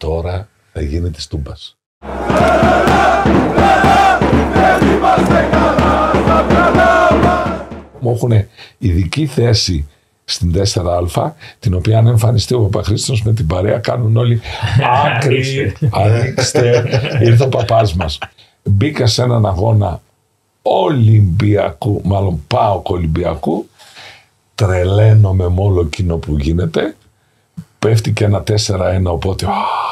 Τώρα θα γίνει της Τούμπας. Μου έχουν ειδική θέση στην 4α, την οποία αν εμφανιστεί ο Παπαχρήστος με την παρέα κάνουν όλοι άκρη, ανοίξτε, ήρθε ο παπάς μας. Μπήκα σε έναν αγώνα Ολυμπιακού, μάλλον ΠΑΟΚ Ολυμπιακού, τρελαίνομαι με όλο εκείνο που γίνεται, πέφτει και ένα 4-1, οπότε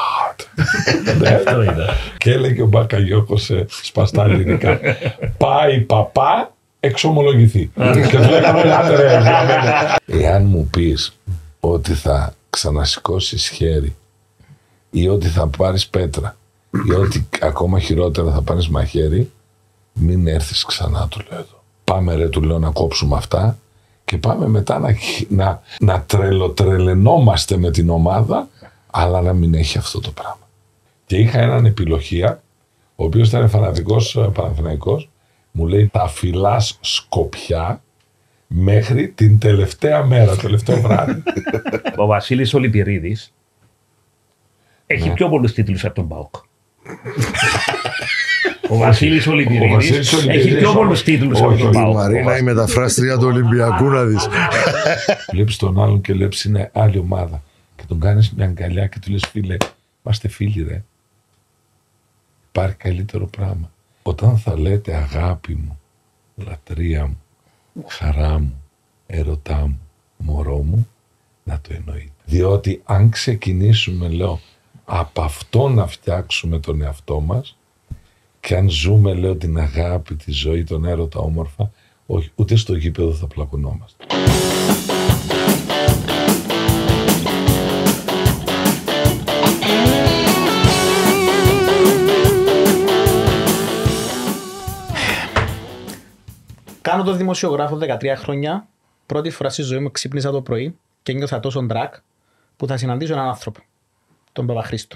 και έλεγε ο Μπακαγιώκος σε σπαστά ελληνικά, πάει παπά, εξομολογηθεί. Και του λέγαμε εάν μου πεις ότι θα ξανασηκώσεις χέρι ή ότι θα πάρεις πέτρα ή ότι ακόμα χειρότερα θα πάρεις μαχαίρι, μην έρθεις ξανά, του λέω εδώ. Πάμε ρε, του λέω, να κόψουμε αυτά και πάμε μετά να τρελαινόμαστε με την ομάδα, αλλά να μην έχει αυτό το πράγμα. Και είχα έναν επιλογία, ο οποίος ήταν φανατικός Παναθηναϊκός, μου λέει θα φυλάς Σκοπιά μέχρι την τελευταία μέρα, τελευταίο βράδυ. Ο Βασίλης Ολυπηρίδης έχει πιο πολλούς τίτλους από τον ΠΑΟΚ. Ο Βασίλης Ολυπηρίδης έχει πιο πολλούς τίτλους από τον ΠΑΟΚ. Η Μαρίνα η μεταφράστρια του Ολυμπιακού, να δεις. Βλέπεις τον άλλον και βλέπεις είναι άλλη ομάδα και τον κάνεις μια αγκαλιά και του λες φίλε, είμαστε φίλοι ρε. Υπάρχει καλύτερο πράγμα. Όταν θα λέτε αγάπη μου, λατρεία μου, χαρά μου, ερωτά μου, μωρό μου, να το εννοείτε. Διότι αν ξεκινήσουμε, λέω, από αυτό να φτιάξουμε τον εαυτό μας και αν ζούμε, λέω, την αγάπη, τη ζωή, τον έρωτα όμορφα, όχι, ούτε στο γήπεδο θα πλακωνόμαστε. Κάνω το δημοσιογράφο 13 χρόνια. Πρώτη φορά στη ζωή μου ξύπνησα το πρωί και νιώθα τόσο ντρακ που θα συναντήσω έναν άνθρωπο. Τον Παπαχρήστο.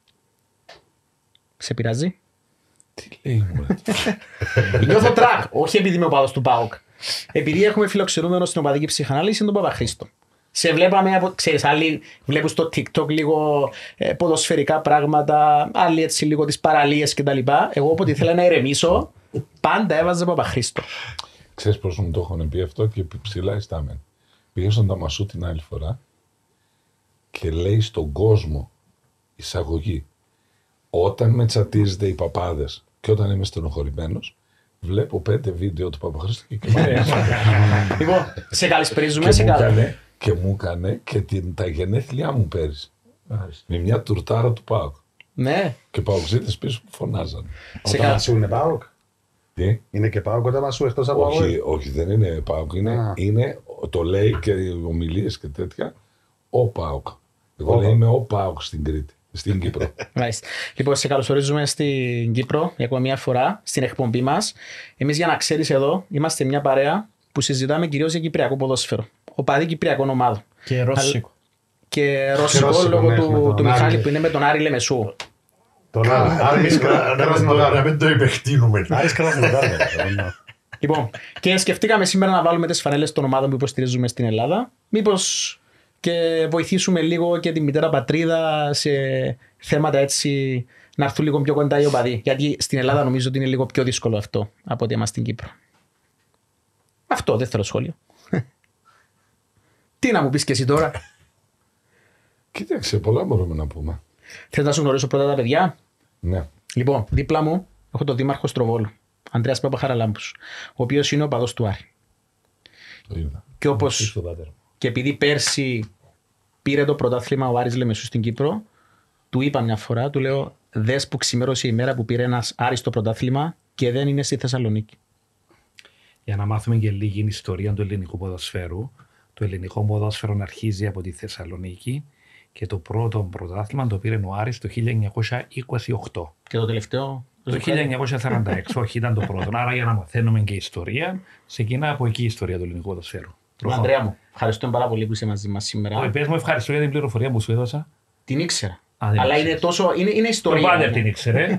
Σε πειράζει? Τι λέει μου ρε. Νιώθω ντρακ, όχι επειδή είμαι οπαδός του ΠΑΟΚ. Επειδή έχουμε φιλοξενούμενο στην οπαδική ψυχανάλυση τον Παπαχρήστο. Σε βλέπαμε, ξέρεις, άλλοι βλέπουν στο TikTok λίγο ποδοσφαιρικά πράγματα, άλλοι έτσι λίγο τις παραλίες κτλ. Εγώ όποτε ήθελα να ηρεμήσω, πάντα έβαζε Παπαχρήστο. Ξέρεις πώς μου το έχουν πει αυτό και ψηλά ιστάμεν. Πήγα στον Ταμασού την άλλη φορά και λέει στον κόσμο εισαγωγή, όταν με τσατίζετε οι παπάδες και όταν είμαι στενοχωρημένος, βλέπω 5 βίντεο του Παπαχρήστου και Λοιπόν, σε καλησπρίζουμε, σε καλησπρίζουμε. Και μου έκανε και τα γενέθλιά μου πέρυσι. Με μια τουρτάρα του ΠΑΟΚ. Ναι. Και παοξίδες πίσω που φωνάζανε. Ο Ταμασού είναι ΠΑΟΚ? Τι? Είναι και ΠΑΟΚ ο Ταμασού εκτός από ΠΑΟΚ? Όχι, δεν είναι ΠΑΟΚ. Είναι, το λέει και ομιλίες και τέτοια, ο ΠΑΟΚ. Εγώ λέω είμαι ο ΠΑΟΚ στην Κρήτη, στην Κύπρο. Λοιπόν, σε καλωσορίζουμε στην Κύπρο για ακόμα μια φορά στην εκπομπή μας. Εμείς, για να ξέρεις, εδώ είμαστε μια παρέα που συζητάμε κυρίως για κυπριακό ποδόσφαιρο. Οπαδί κυπριακών ομάδων. Και ρώσικο. Και ρώσικο λόγω του Μιχάλη που είναι με τον Άρη Λεμεσού. Τον Άρη Κρασνοδάρα. Να μην το υπεκτείνουμε. Άρης Κρασνοδάρα. Λοιπόν, και σκεφτήκαμε σήμερα να βάλουμε τις φανέλες των ομάδων που υποστηρίζουμε στην Ελλάδα. Μήπως και βοηθήσουμε λίγο και τη μητέρα πατρίδα σε θέματα έτσι να έρθουν λίγο πιο κοντά οι οπαδοί. Γιατί στην Ελλάδα νομίζω ότι είναι λίγο πιο δύσκολο αυτό από ότι είμαστε στην Κύπρο. Αυτό, δεύτερο σχόλιο. Τι να μου πεις και εσύ τώρα? Κοίταξε, πολλά μπορούμε να πούμε. Θες να σου γνωρίσω πρώτα τα παιδιά? Ναι. Λοιπόν, δίπλα μου έχω τον δήμαρχο Στροβόλου, Ανδρέας Παπαχαραλάμπους, ο οποίος είναι ο οπαδός του Άρη. Το είδα. Και όπως και επειδή πέρσι πήρε το πρωτάθλημα ο Άρης Λεμεσού στην Κύπρο, του είπα μια φορά, του λέω, δες που ξημέρωσε η μέρα που πήρε ένας Άρης το πρωτάθλημα και δεν είναι στη Θεσσαλονίκη. Για να μάθουμε και λίγη ιστορία του ελληνικού ποδοσφαίρου. Το ελληνικό ποδόσφαιρο αρχίζει από τη Θεσσαλονίκη και το πρώτο πρωτάθλημα το πήρε ο Άρης το 1928. Και το τελευταίο? Το 1946, όχι, ήταν το πρώτο. Άρα για να μαθαίνουμε και ιστορία, ξεκινά από εκεί η ιστορία του ελληνικού ποδοσφαίρου. Ανδρέα μου, ευχαριστώ πάρα πολύ που είσαι μαζί μας σήμερα. Πες μου ευχαριστώ για την πληροφορία που σου έδωσα. Την ήξερα. Αλλά είναι τόσο. Είναι ιστορία. Το Πάντερ την ήξερε.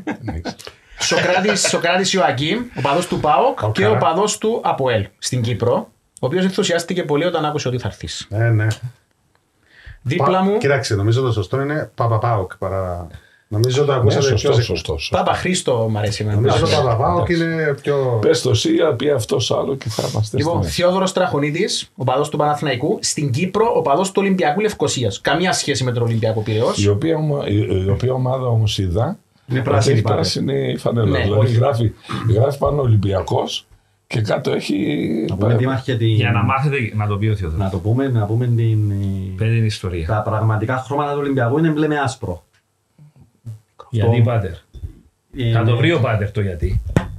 Σοκράτης Ιωακίμ, ο παδός του ΠΑΟΚ και ο παδός του ΑΠΟΕΛ στην Κύπρο, ο οποίος ενθουσιάστηκε πολύ όταν άκουσε ότι θα έρθεις. Ναι. Δίπλα μου, Κοίταξε, νομίζω το σωστό είναι Παπαπάοκ. Νομίζω το Ναι, ακούσατε πιο σωστό, σωστό. σωστό. Πάπα Χρήστο μ' αρέσει εμένα. Νομίζω το Παπαπάοκ είναι πιο. Πες το εσύ, πει αυτός άλλο και θα είμαστε Λοιπόν, στην Θεόδωρος Τραχονίδης, ο παδός του Παναθηναϊκού, στην Κύπρο ο παδός του Ολυμπιακού Λευκωσίας. Καμία σχέση με τον Ολυμπιακό Πειραιώς. η οποία ομάδα όμως είδα. Είναι πράσινη έχει πάντα. πράσινη φανέλα. Ναι, Δηλαδή όχι. γράφει πάνω Ολυμπιακός και κάτω έχει. Να πούμε τι μάχη Για να μάθετε, να το πει ο Θεοδόρος. να πούμε την, Πέντε την ιστορία. τα πραγματικά χρώματα του Ολυμπιακού είναι μπλε με άσπρο. Γιατί πάτερ. Θα το βρει ο πάτερ το γιατί.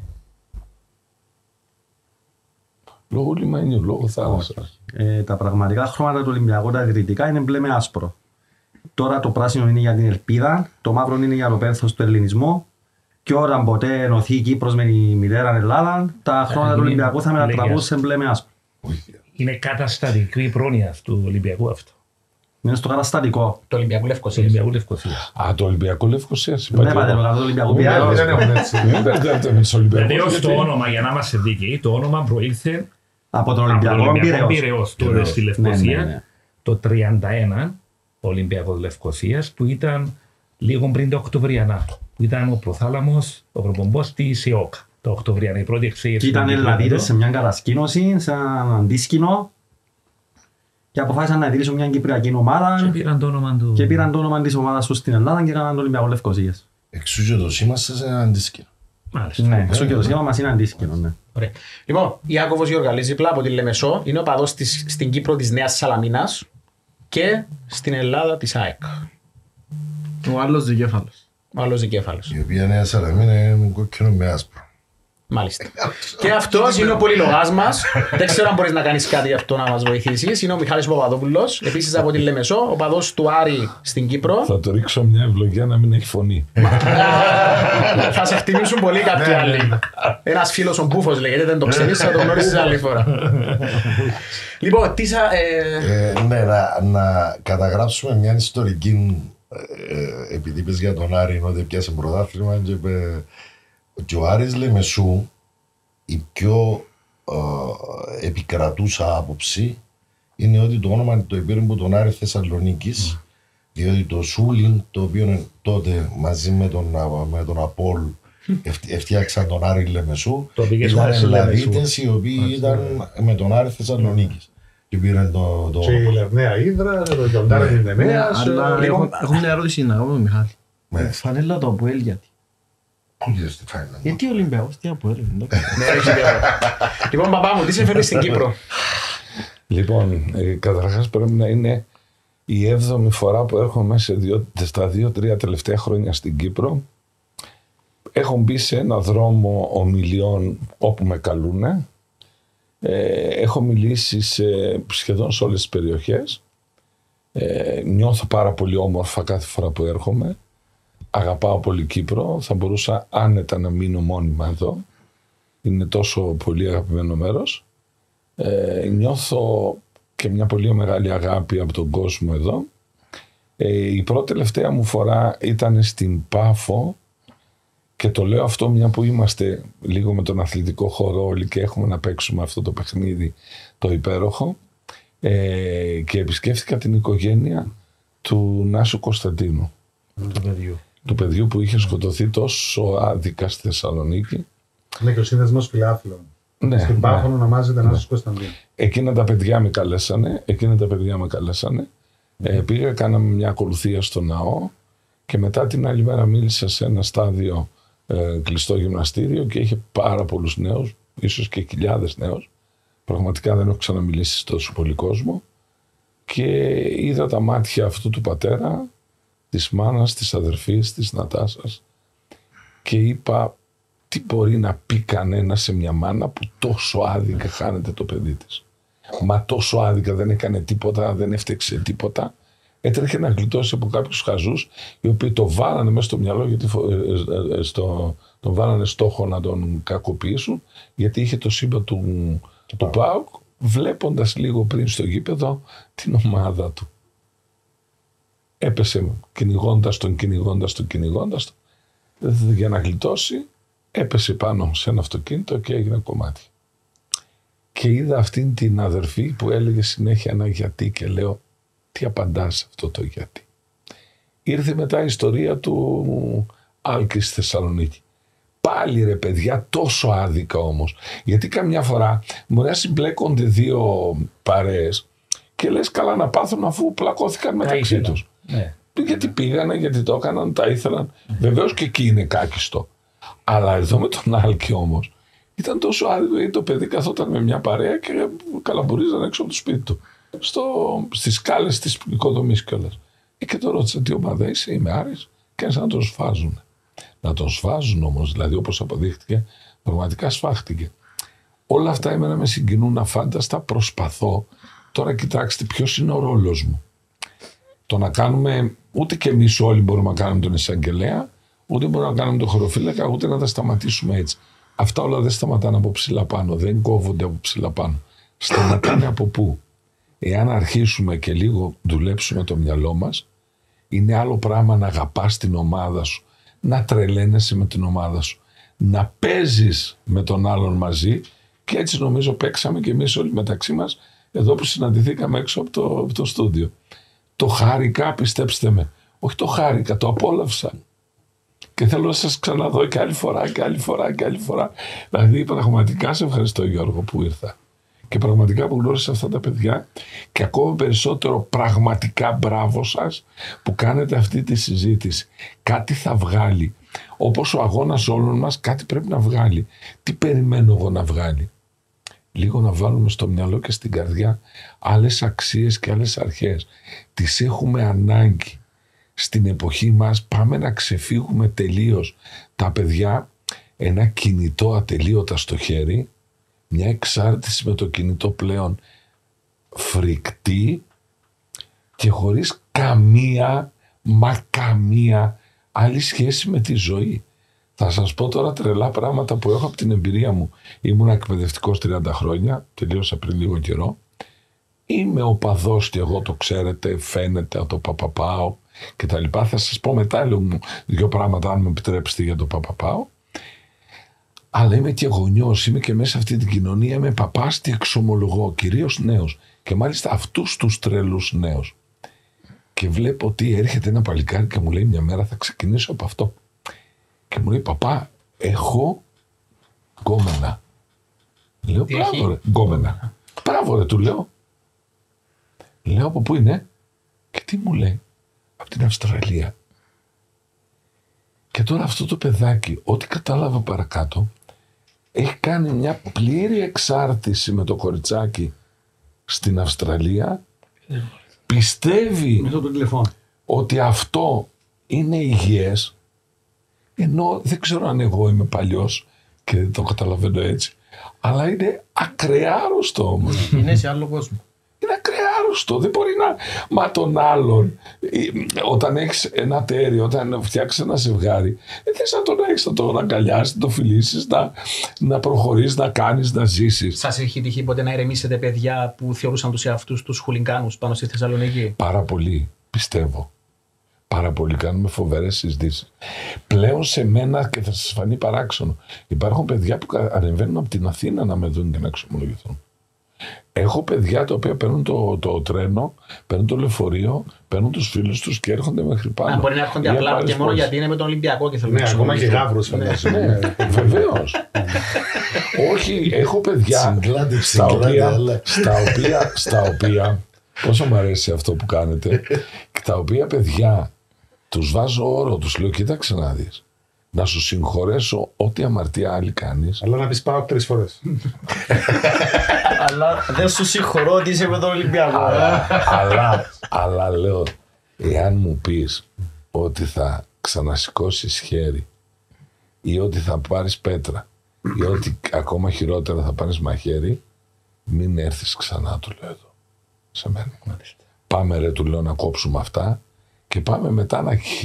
Λόγω λιμανιού, λόγω θάλασσας. Τα πραγματικά χρώματα του Ολυμπιακού, τα ιδρυτικά, είναι μπλε με άσπρο. Τώρα το πράσινο είναι για την ελπίδα, το μαύρο είναι για το πένθος του ελληνισμού. Και όταν ποτέ ενωθεί η Κύπρος με τη μητέρα Ελλάδα, τα χρώματα του Ολυμπιακού θα μετατραπούν σε μπλε με άσπρο. Είναι καταστατική πρόνοια του Ολυμπιακού αυτό. Είναι στο καταστατικό. Το Ολυμπιακού Του Λευκωσίας. Ολυμπιακού Λευκωσίας. Α, το Ολυμπιακό Λευκωσίας. Δεν πάτε το καθόλου Ολυμπιακού Πειραιώς. Δεν έχουν έτσι. Μην μπερδεύετε με τους Ολυμπιακούς. Βεβαίως το γιατί- όνομα, για να είμαστε δίκαιοι, το όνομα προήλθε Από τον από τον Ολυμπιακό Ολυμπιακό Πειραιώς. Πειραιώς. Τότε Πειραιώς. στη Ναι, Λευκωσία ναι. το 31 ο Ολυμπιακός Λευκωσίας που ήταν λίγο πριν το Οκτωβριανά. Που ήταν ο προθάλαμος, ο προπομπός της ΕΟΚΑ. Το Οκτωβριανά, η πρώτη εξήγηση. Και ήταν Ελλαδίτες σε μια κατασκήνωση, σε έναν αντίσκηνο και αποφάσισαν να ιδρύσουν μια κυπριακή Και ομάδα πήραν το όνομα του. και πήραν το όνομα της ομάδας τους στην Ελλάδα και έκαναν το Ολυμπιακό Λευκωσίας. Εξού και το σήμα σας είναι αντίσκηνο. Μάλιστα. Ναι, αυτό και το σήμα μας είναι αντίσκηνο, ναι. Ωραία. Λοιπόν, Ιάκωβος Γιωργαλής, δίπλα από τη Λεμεσό, είναι ο παδός στην Κύπρο της Νέας Σαλαμίνας και στην Ελλάδα της ΑΕΚ. Ο άλλος δικέφαλος. Ο άλλος δικέφαλος. Η οποία Νέα Σαλαμίνα είναι κόκκινο με άσπρο. Μάλιστα. Και αυτός είναι ο πολυλογάς μας. Δεν ξέρω αν μπορείς να κάνεις κάτι γι' αυτό να μας βοηθήσεις. Είναι ο Μιχάλης Παπαδόπουλος, επίσης από τη Λεμεσό, ο παδός του Άρη στην Κύπρο. Θα το ρίξω μια ευλογία να μην έχει φωνή. Θα σε χτιμήσουν πολύ κάποιοι άλλοι. Ένας φίλος ο Μπούφος λέγεται, δεν το ξέρεις, θα το γνωρίσεις άλλη φορά. Λοιπόν, τι θα... Ναι, να καταγράψουμε μια ιστορική, επειδή είπες για τον Άρη ότι πιάσε πρωτάθλημα και είπε και ο Άρης Λεμεσού η πιο επικρατούσα άποψη είναι ότι το όνομα το πήρε από τον Άρη Θεσσαλονίκης, διότι το Σούλιν, το οποίο τότε μαζί με τον Απόλ φτιάξαν τον Άρη Λεμεσού, Το πήγες ήταν χωρίς Λεμεσού. Ελλαδίτες οι οποίοι ήταν με τον Άρη Θεσσαλονίκης και πήραν το Και η όνομα. Λερναία Ήδρα, το Γιοντάρι την Νεμαία. Αλλά έχω μια ερώτηση να κάνω με τον Μιχάλη. Ναι. Φανέλα το Αποέλ γιατί. Πού είδες τι φάινε. Γιατί ο Ολυμπιακός, τι Αποέλ. εντάξει. Ναι, έχει διαφορά. Λοιπόν, παπά μου, τι σε φέρνει στην Κύπρο. Λοιπόν, καταρχάς πρέπει να είναι η 7η φορά που έρχομαι στα 2-3 τελευταία χρόνια στην Κύπρο. Έχω μπει σε ένα δρόμο ομιλιών όπου με καλούνε. Έχω μιλήσει σχεδόν σε όλες τις περιοχές. Νιώθω πάρα πολύ όμορφα κάθε φορά που έρχομαι. Αγαπάω πολύ Κύπρο. Θα μπορούσα άνετα να μείνω μόνιμα εδώ. Είναι τόσο πολύ αγαπημένο μέρος. Νιώθω και μια πολύ μεγάλη αγάπη από τον κόσμο εδώ. Η πρώτη τελευταία μου φορά ήταν στην Πάφο και το λέω αυτό μια που είμαστε λίγο με τον αθλητικό χώρο όλοι και έχουμε να παίξουμε αυτό το παιχνίδι το υπέροχο και επισκέφθηκα την οικογένεια του Νάσου Κωνσταντίνου, Του παιδιού. του παιδιού που είχε σκοτωθεί τόσο άδικα στη Θεσσαλονίκη. Είναι και ο σύνδεσμος φιλάθλων. Ναι, Στην ναι. Πάφων ονομάζεται Νάσος Κωνσταντίνου. Εκείνα τα παιδιά με καλέσανε. Πήγα, κάναμε μια ακολουθία στο ναό και μετά την άλλη μέρα μίλησα σε ένα στάδιο κλειστό γυμναστήριο και είχε πάρα πολλούς νέους, ίσως και χιλιάδες νέους. Πραγματικά δεν έχω ξαναμιλήσει σε τόσο πολύ κόσμο και είδα τα μάτια αυτού του πατέρα, της μάνας, της αδερφής, της Νατάσας και είπα τι μπορεί να πει κανένα σε μια μάνα που τόσο άδικα χάνεται το παιδί της. Μα τόσο άδικα, δεν έκανε τίποτα, δεν έφτιαξε τίποτα. Έτρεχε να γλιτώσει από κάποιους χαζούς οι οποίοι το βάλανε μέσα στο μυαλό, γιατί τον βάλανε στόχο να τον κακοποιήσουν, γιατί είχε το σύμπαν του ΠΑΟΚ, βλέποντας λίγο πριν στο γήπεδο την ομάδα του. Έπεσε κυνηγώντας τον για να γλιτώσει, έπεσε πάνω σε ένα αυτοκίνητο και έγινε κομμάτι. Και είδα αυτήν την αδερφή που έλεγε συνέχεια ένα γιατί και λέω Τι απαντάς σε αυτό το γιατί? Ήρθε μετά η ιστορία του Άλκη στη Θεσσαλονίκη. Πάλι ρε παιδιά, τόσο άδικα όμως. Γιατί καμιά φορά μπορεί να συμπλέκονται δύο παρέες και λες καλά να πάθουν αφού πλακώθηκαν μεταξύ τους. Ναι. Γιατί πήγανε, γιατί το έκαναν, τα ήθελαν. Βεβαίως και εκεί είναι κάκιστο. Αλλά εδώ με τον Άλκη όμως ήταν τόσο άδικο, γιατί το παιδί καθόταν με μια παρέα και καλαμπουρίζαν έξω από το σπίτι του. Στις σκάλες της οικοδομής κιόλας. Και το ρώτησα τι ομάδα είσαι, είμαι Άρης, και να τον σφάζουν. Να τον σφάζουν όμως, δηλαδή όπως αποδείχτηκε, πραγματικά σφάχτηκε. Όλα αυτά εμένα με συγκινούν αφάνταστα, προσπαθώ. Τώρα κοιτάξτε ποιος είναι ο ρόλος μου. Το να κάνουμε, ούτε και εμείς όλοι μπορούμε να κάνουμε τον εισαγγελέα, ούτε μπορούμε να κάνουμε τον χωροφύλακα, ούτε να τα σταματήσουμε έτσι. Αυτά όλα δεν σταματάνε από ψηλά πάνω, δεν κόβονται από ψηλά πάνω. Σταματάνε από πού? Εάν αρχίσουμε και λίγο δουλέψουμε το μυαλό μας, είναι άλλο πράγμα να αγαπάς την ομάδα σου, να τρελαίνεσαι με την ομάδα σου, να παίζεις με τον άλλον μαζί, και έτσι νομίζω παίξαμε και εμείς όλοι μεταξύ μας εδώ που συναντηθήκαμε έξω από το στούντιο. Το χάρηκα, πιστέψτε με. Όχι το χάρηκα, το απόλαυσα. Και θέλω να σας ξαναδώ και άλλη φορά και άλλη φορά και άλλη φορά. Δηλαδή πραγματικά σε ευχαριστώ Γιώργο που ήρθα. Και πραγματικά που γνώρισα αυτά τα παιδιά, και ακόμα περισσότερο πραγματικά μπράβο σας που κάνετε αυτή τη συζήτηση. Κάτι θα βγάλει. Όπως ο αγώνας όλων μας, κάτι πρέπει να βγάλει. Τι περιμένω εγώ να βγάλει? Λίγο να βάλουμε στο μυαλό και στην καρδιά άλλες αξίες και άλλες αρχές. Τις έχουμε ανάγκη. Στην εποχή μας πάμε να ξεφύγουμε τελείως. Τα παιδιά, ένα κινητό ατελείωτα στο χέρι, μια εξάρτηση με το κινητό πλέον φρικτή και χωρίς καμία άλλη σχέση με τη ζωή. Θα σας πω τώρα τρελά πράγματα που έχω από την εμπειρία μου. Ήμουν εκπαιδευτικός 30 χρόνια, τελείωσα πριν λίγο καιρό. Είμαι οπαδός και εγώ, το ξέρετε, φαίνεται από το Παπαπάο και τα λοιπά. Θα σας πω μετά δύο πράγματα, αν με επιτρέψετε, για το Παπαπάο. Αλλά είμαι και γονιός, είμαι και μέσα σε αυτή την κοινωνία, είμαι παπάς και εξομολογώ, κυρίως νέους. Και μάλιστα αυτούς τους τρελούς νέους. Και βλέπω ότι έρχεται ένα παλικάρι και μου λέει μια μέρα θα ξεκινήσω από αυτό. Και μου λέει παπά, έχω γκόμενα. Λέω μπράβο ρε, γκόμενα. Μπράβο ρε, του λέω. Λέω από πού είναι? Και τι μου λέει? Από την Αυστραλία. Και τώρα αυτό το παιδάκι, ό,τι κατάλαβα παρακάτω, έχει κάνει μια πλήρη εξάρτηση με το κοριτσάκι στην Αυστραλία. Πιστεύει ότι αυτό είναι υγιές, ενώ δεν ξέρω αν εγώ είμαι παλιός και δεν το καταλαβαίνω έτσι, αλλά είναι ακρεάρωστο όμως. Είναι σε άλλο κόσμο. Είναι ακρεάρωστο, δεν μπορεί να... Μα τον άλλον, όταν έχεις ένα τέρι, όταν φτιάξεις ένα ζευγάρι, θες να τον έχεις, να τον αγκαλιάσεις, να τον φιλήσεις, να προχωρήσεις, να κάνεις, να ζήσεις. Σας έχει τύχει ποτέ να ηρεμήσετε παιδιά που θεωρούσαν τους εαυτούς τους χουλιγκάνους πάνω στη Θεσσαλονίκη? Πάρα πολύ, πιστεύω. Πάρα πολύ, κάνουμε φοβερές συζητήσεις. Πλέον σε μένα, και θα σας φανεί παράξενο, υπάρχουν παιδιά που ανεβαίνουν από την Αθήνα να με δουν και να εξομολογηθούν. Έχω παιδιά τα οποία παίρνουν το τρένο, παίρνουν το λεωφορείο, παίρνουν τους φίλους τους και έρχονται μέχρι πάνω. Μπορεί να έρχονται απλά και μόνο γιατί είναι με τον Ολυμπιακό και θέλουν να ακόμα και γάβρους φαντάζομαι. Βεβαίως. Όχι, έχω παιδιά στα οποία πόσο μου αρέσει αυτό που κάνετε, και τα οποία παιδιά τους βάζω όρο, τους λέω κοίταξε να δεις, να σου συγχωρέσω ό,τι αμαρτία άλλη κάνεις. Αλλά να πεις πάω 3 φορές. Αλλά δεν σου συγχωρώ ότι είσαι με τον Ολυμπιακό. Αλλά λέω, εάν μου πεις ότι θα ξανασηκώσεις χέρι ή ότι θα πάρεις πέτρα ή ότι ακόμα χειρότερα θα πάρεις μαχαίρι, μην έρθεις ξανά, του λέω εδώ, σε μένα. Πάμε ρε, του λέω, να κόψουμε αυτά και πάμε μετά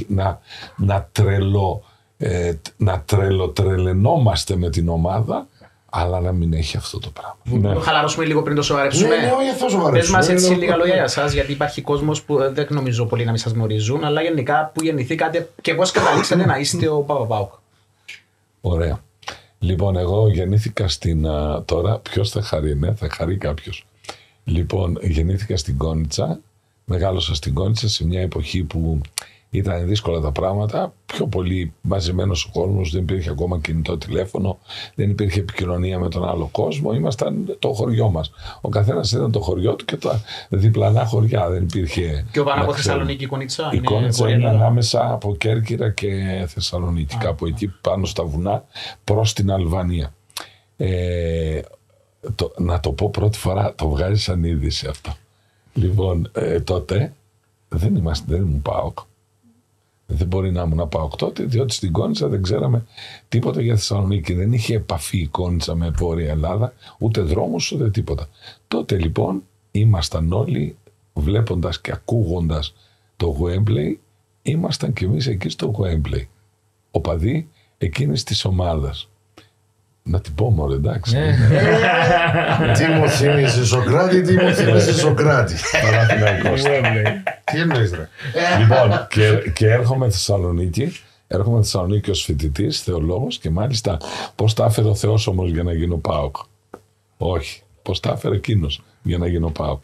να τρελαινόμαστε με την ομάδα, αλλά να μην έχει αυτό το πράγμα. Να το χαλαρώσουμε λίγο πριν το σοβαρέψουμε. Ναι, όχι, θα σοβαρέψουμε. Πες μας έτσι λίγα λόγια για εσάς, γιατί υπάρχει κόσμος που δεν νομίζω πολύ να μην σας γνωρίζουν, αλλά γενικά που γεννηθήκατε και πώς καταλήξατε να είστε ο Παπαπάοκ. Ωραία. Λοιπόν, εγώ γεννήθηκα στην... Τώρα, ποιος θα χαρεί, ναι, θα χαρεί κάποιος. Λοιπόν, γεννήθηκα στην Κόνιτσα, μεγάλωσα στην Κόνιτσα σε μια εποχή που ήταν δύσκολα τα πράγματα, πιο πολύ μαζεμένος ο κόσμος, δεν υπήρχε ακόμα κινητό τηλέφωνο, δεν υπήρχε επικοινωνία με τον άλλο κόσμο, ήμασταν το χωριό μας. Ο καθένας ήταν το χωριό του και τα διπλανά χωριά, δεν υπήρχε... Και πάνω από Θεσσαλονίκη η Κόνιτσα? Η Κόνιτσα είναι ανάμεσα από Κέρκυρα και Θεσσαλονίκη, κάπου εκεί πάνω στα βουνά προς την Αλβανία. Να το πω πρώτη φορά, το βγάζει σαν είδηση αυτό. Λοιπόν, τότε δεν ήμουν ΠΑΟΚ. Δεν μπορεί να ήμουν ΠΑΟΚ τότε, διότι στην Κόνιτσα δεν ξέραμε τίποτα για Θεσσαλονίκη. Δεν είχε επαφή η Κόνιτσα με Βόρεια Ελλάδα, ούτε δρόμους, ούτε τίποτα. Τότε λοιπόν ήμασταν όλοι, βλέποντας και ακούγοντας το Wembley, ήμασταν κι εμείς εκεί στο Wembley. Οπαδοί εκείνης της ομάδας. Να την πω μόνο, εντάξει. Τι μου θύμισε Σοκράτη, τι μου θύμισε Σοκράτη. Παναθηναϊκός. Τι εννοείς ρε? Λοιπόν, και έρχομαι Θεσσαλονίκη ως φοιτητής, θεολόγος, και μάλιστα πώς τα έφερε ο Θεός όμως για να γίνω ΠΑΟΚ. Όχι, πώς τα έφερε εκείνος για να γίνω ΠΑΟΚ.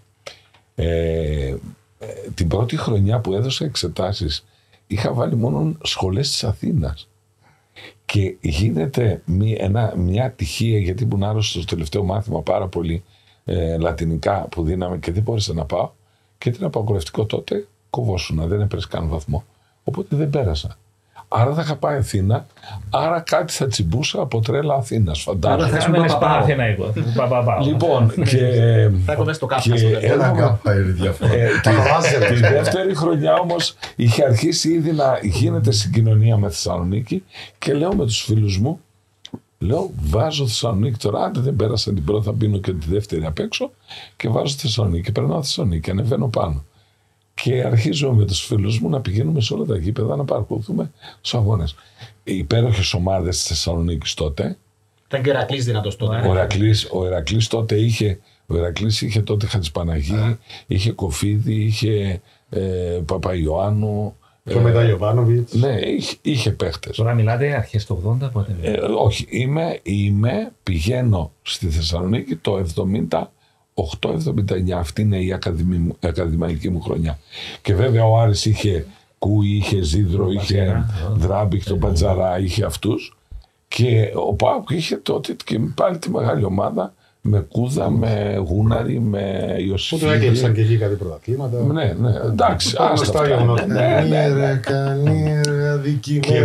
Την πρώτη χρονιά που έδωσα εξετάσεις είχα βάλει μόνο σχολές της Αθήνας. Και γίνεται μια ατυχία, γιατί ήμουν άρρωστος στο τελευταίο μάθημα πάρα πολύ λατινικά που δίναμε και δεν μπόρεσα να πάω, και ήταν απαγορευτικό τότε, κοβόσουνα, δεν έπαιρες καν βαθμό. Οπότε δεν πέρασα. Άρα θα είχα πάει Αθήνα, άρα κάτι θα τσιμπούσα από τρέλα Αθήνας, φαντάζομαι. Άρα θα έμενες Παναθηναϊκό. Λοιπόν, Θα έχω μέσα το κάφτα. Ένα κάπα είναι διαφορά. Τη δεύτερη χρονιά όμως είχε αρχίσει ήδη να γίνεται συγκοινωνία με Θεσσαλονίκη και λέω με τους φίλους μου, λέω βάζω Θεσσαλονίκη τώρα, αν δεν πέρασα την πρώτη θα πίνω και τη δεύτερη απ' έξω και βάζω Θεσσαλονίκη, περνάω Θεσσαλονίκη, ανεβαίνω πάνω. Και αρχίζω με τους φίλους μου να πηγαίνουμε σε όλα τα γήπεδα να παρακολουθούμε τους αγώνες. Οι υπέροχες ομάδες της Θεσσαλονίκης τότε. Ήταν και ο Ηρακλής δυνατός τότε. Ο Ηρακλής τότε είχε. Ο Ηρακλής είχε τότε Χατζηπαναγή, είχε Κοφίδη, είχε Παπαϊωάννου. Το μετά Ιωβάνοβιτς. Ναι, είχε παίχτες. Τώρα μιλάτε αρχές του 80, πότε? Όχι, πηγαίνω στη Θεσσαλονίκη το 78-79. Αυτή είναι η ακαδημαϊκή μου χρονιά. Και βέβαια ο Άρης είχε Κούι, είχε Ζίδρο, είχε Δράμπη, είχε τον Πατζαρά, είχε αυτούς. Και ο ΠΑΟΚ είχε τότε και πάλι τη μεγάλη ομάδα με Κούδα, με Γούναρη, με Ιωσήφ. Που το έκλεψαν και εκεί κάτι πρωταθλήματα. Ναι, εντάξει, άστα αυτά. Κανήρα δικημένη.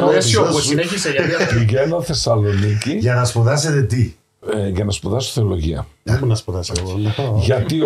Πηγαίνω Θεσσαλονίκη. Για να σπουδάσετε τι? Για να σπουδάσω θεολογία. Πού να σπουδάσω εγώ. Γιατί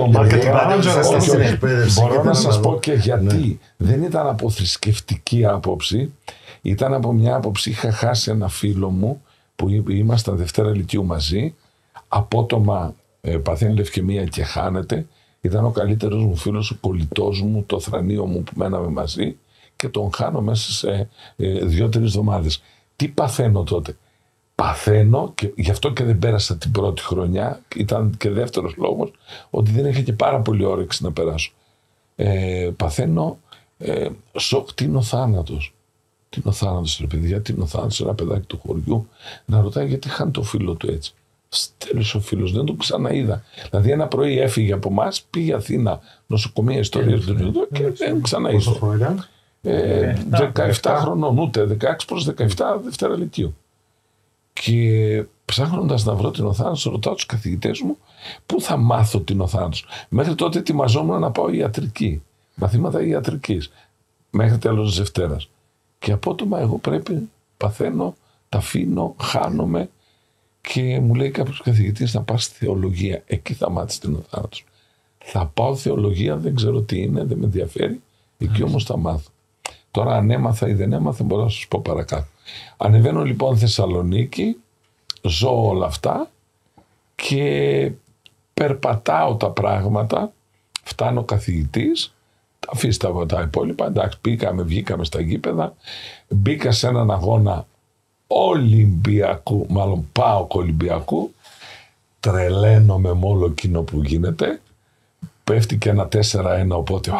μπορώ να σας πω και γιατί. Δεν ήταν από θρησκευτική άποψη. Ήταν από μια άποψη, είχα χάσει ένα φίλο μου που ήμασταν Δευτέρα Λυκείου μαζί. Απότομα παθαίνει λευκαιμία και χάνεται. Ήταν ο καλύτερος μου φίλος, ο κολλητός μου, το θρανίο μου που μέναμε μαζί, και τον χάνω μέσα σε 2-3 εβδομάδες. Τι παθαίνω τότε? Παθαίνω, και γι' αυτό και δεν πέρασα την πρώτη χρονιά, ήταν και δεύτερος λόγος, ότι δεν είχα και πάρα πολύ όρεξη να περάσω. Παθαίνω σοκ, τι είναι ο θάνατος. Τι είναι ο θάνατος, ρε παιδιά, τι είναι ο θάνατος? Ένα παιδάκι του χωριού να ρωτάει γιατί χάνει το φίλο του έτσι. Τέλος ο φίλος, δεν τον ξαναείδα. Δηλαδή ένα πρωί έφυγε από εμάς, πήγε Αθήνα, νοσοκομεία, ιστορία του Ινδού και δεν ξαναείδα. Πόσο χρόνο ήταν? 17 χρονών, ούτε 16 προς 17 Δευτέρα Λυκείου. Και ψάχνοντας να βρω την ο θάνατος, ρωτάω τους καθηγητές μου πού θα μάθω την ο θάνατος. Μέχρι τότε ετοιμαζόμουν να πάω ιατρική, μαθήματα ιατρικής, μέχρι τέλος της Δευτέρας. Και απότομα εγώ παθαίνω, τα αφήνω, χάνομαι. Και μου λέει κάποιος καθηγητής να πας στη θεολογία. Εκεί θα μάθεις την ο θάνατος. Θα πάω θεολογία, δεν ξέρω τι είναι, δεν με ενδιαφέρει. Εκεί όμως θα μάθω. Τώρα αν έμαθα ή δεν έμαθα μπορώ να σας πω παρακάτω. Ανεβαίνω λοιπόν Θεσσαλονίκη, ζω όλα αυτά και περπατάω τα πράγματα. Φτάνω καθηγητής, αφήστε από τα υπόλοιπα. Εντάξει, βγήκαμε στα γήπεδα, μπήκα σε έναν αγώνα Ολυμπιακού, μάλλον ΠΑΟΚ Ολυμπιακού, τρελαίνομαι με όλο εκείνο που γίνεται, πέφτει και ένα 4-1, οπότε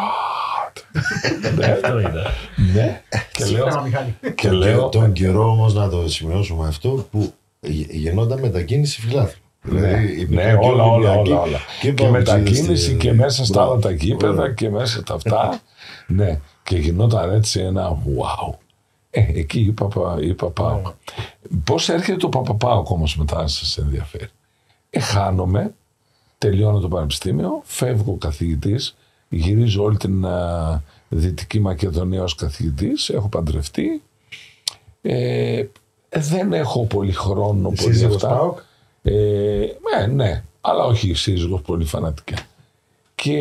ναι, και λέω τον καιρό όμως να το σημειώσουμε αυτό που γινόταν μετακίνηση φιλάθλου. Ναι, όλα. Και μετακίνηση και μέσα στα άλλα τα γήπεδα και μέσα τα αυτά. Ναι, και γινόταν έτσι ένα wow. Εκεί είπα ΠΑΟΚ. Πώς έρχεται το ΠΑΟΚ όμως μετά, αν σας ενδιαφέρει? Χάνομαι, τελειώνω το πανεπιστήμιο, φεύγω καθηγητής, γυρίζω όλη την Δυτική Μακεδονία ως καθηγητής, έχω παντρευτεί. Δεν έχω πολύ χρόνο. Σύζυγος ΠΑΟΚ? Ναι, αλλά όχι σύζυγος πολύ φανατικά. Και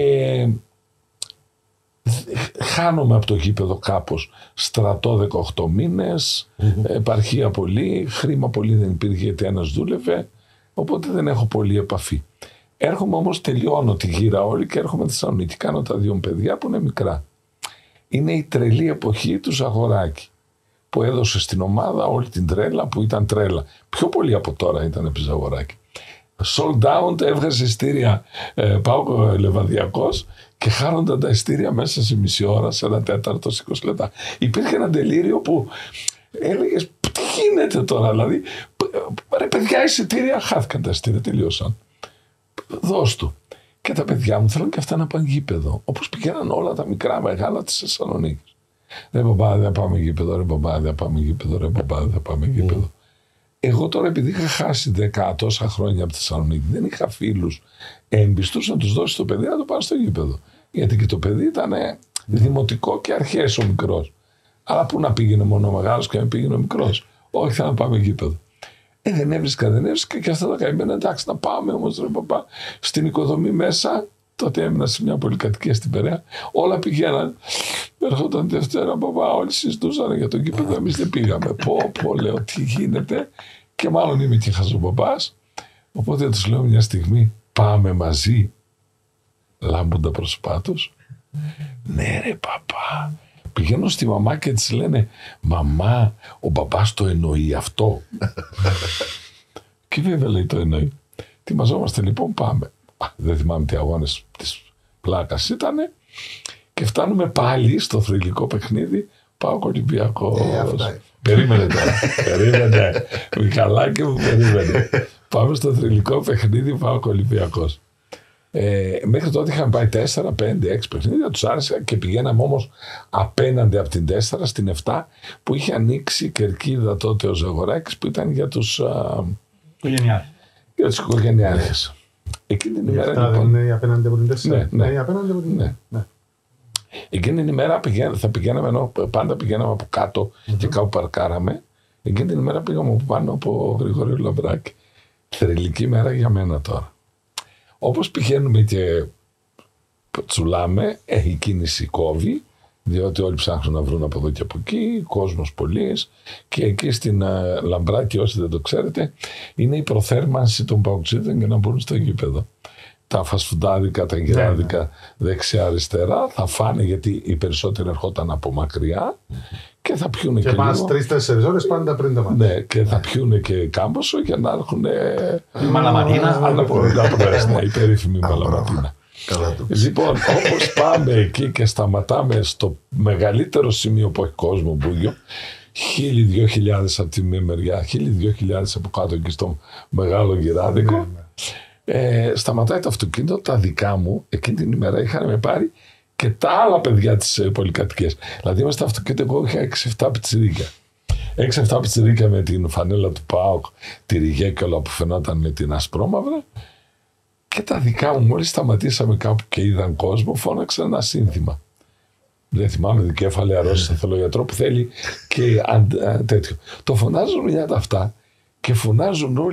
χάνομαι από το γήπεδο κάπως. Στρατό 18 μήνες, επαρχία πολύ, χρήμα πολύ δεν υπήρχε γιατί ένας δούλευε, οπότε δεν έχω πολύ επαφή. Έρχομαι όμως, τελειώνω τη γύρα όλη και έρχομαι στη Θεσσαλονίκη. Κάνω τα 2 παιδιά που είναι μικρά. Είναι η τρελή εποχή του Ζαγοράκη, που έδωσε στην ομάδα όλη την τρέλα που ήταν τρέλα. Πιο πολύ από τώρα ήταν επί Ζαγοράκη. Sold out, έβγαζε ειστήρια ΠΑΟΚ Λεβαδιακός και χάνονταν τα ειστήρια μέσα σε μισή ώρα, σε ένα τέταρτο, 20 λεπτά. Υπήρχε ένα τελείριο που έλεγες τι γίνεται τώρα, δηλαδή ρε παιδιά, εισιτήρια χάθηκαν, τα ειστήρια τελείωσαν. Δώσ' του. Και τα παιδιά μου θέλουν και αυτά να πάνε γήπεδο, όπως πηγαίναν όλα τα μικρά μεγάλα της Θεσσαλονίκης. Ρε μπαμπά, δεν πάμε γήπεδο, ρε μπαμπά, δεν πάμε γήπεδο, ρε μπαμπά, δεν πάμε γήπεδο. Εγώ τώρα, επειδή είχα χάσει 10 τόσα χρόνια από τη Θεσσαλονίκη, δεν είχα φίλους έμπιστους να τους δώσει το παιδί να το πάρει στο γήπεδο. Γιατί και το παιδί ήταν δημοτικό και αρχές ο μικρός. Αλλά πού να πήγαινε μόνο ο μεγάλος και να πήγαινε ο μικρός? Όχι, θα να πάμε γήπεδο. Δεν έβρισκα και αυτά τα καημένα. Εντάξει, να πάμε όμως, ρε παπά. Στην οικοδομή μέσα, τότε έμεινα σε μια πολυκατοικία στην Περαία, όλα πηγαίναν. Έρχονταν Δευτέρα, παπά, όλοι συζητούσαν για τον γήπεδο. Εμείς δεν πήγαμε. Πω, λέω, τι γίνεται. Και μάλλον είμαι και χαζοπαπάς. Οπότε τους λέω μια στιγμή, πάμε μαζί. Λάμπουν τα πρόσωπά τους. Ναι, ρε παπά. Πηγαίνω στη μαμά και της λένε, μαμά, ο μπαμπάς το εννοεί αυτό. Και βέβαια λέει το εννοεί. Ετοιμαζόμαστε λοιπόν, πάμε. Δεν θυμάμαι τι αγώνες της πλάκας ήτανε. Και φτάνουμε πάλι στο θρυλικό παιχνίδι ΠΑΟΚ Ολυμπιακός. Περίμενε τώρα. Περίμενε. Μιχαλάκη μου, περίμενε. Πάμε στο θρυλικό παιχνίδι ΠΑΟΚ Ολυμπιακός. Μέχρι τότε είχαμε πάει 4, 5, 6 παιχνίδια, τους άρεσε και πηγαίναμε όμως απέναντι από την 4 στην 7 που είχε ανοίξει η κερκίδα τότε ο Ζαγοράκης που ήταν για τους οικογενειάρχες. Εκείνη την ημέρα λοιπόν. Δεν είναι απέναντι από την 4. Ναι. Απέναντι από την 4. Εκείνη την ημέρα θα πηγαίναμε, ενώ πάντα πηγαίναμε από κάτω και κάπου παρκάραμε. Εκείνη την ημέρα πήγαμε από πάνω από Γρηγορίου Λαμπράκη. Θρυλική μέρα για μένα τώρα. Όπως πηγαίνουμε και τσουλάμε, η κίνηση κόβει, διότι όλοι ψάχνουν να βρουν από εδώ και από εκεί, κόσμος πολύς, και εκεί στην Λαμπράκη, όσοι δεν το ξέρετε, είναι η προθέρμανση των παουξίδων για να μπουν στο γήπεδο. Τα φασφουντάδικα, τα γυράδικα δεξιά-αριστερά θα φάνε, γιατί οι περισσότεροι ερχόταν από μακριά και θα πιούνε και μας 3-4 ώρες πάντα πριν το μάτι. Ναι, και θα πιούνε και κάμποσο για να έρχουν Μαλαματίνα. η περίφημη Μαλαματίνα. Λοιπόν, όπως πάμε εκεί και σταματάμε στο μεγαλύτερο σημείο που έχει κόσμο, Μπούγιο, 1.000-2.000 από τη μία μεριά, 1.000-2.000 από κάτω εκεί στο μεγάλο γυράδικο. Σταματάει το αυτοκίνητο, τα δικά μου εκείνη την ημέρα είχαν με πάρει και τα άλλα παιδιά της πολυκατοικίας. Δηλαδή είμαστε στο αυτοκίνητο, εγώ είχα 6-7 πιτσιρίκια. 6-7 πιτσιρίκια με την φανέλα του ΠΑΟΚ, τη ριγέ και όλα που φαινόταν με την ασπρόμαυρα. Και τα δικά μου, μόλις σταματήσαμε κάπου και είδαν κόσμο, φώναξαν ένα σύνθημα. Δεν θυμάμαι, δικέφαλη αρρώστια σε θελογιατρό που θέλει και τέτοιο. Το φωνάζουν μια τα αυτά και φωνάζουν όλοι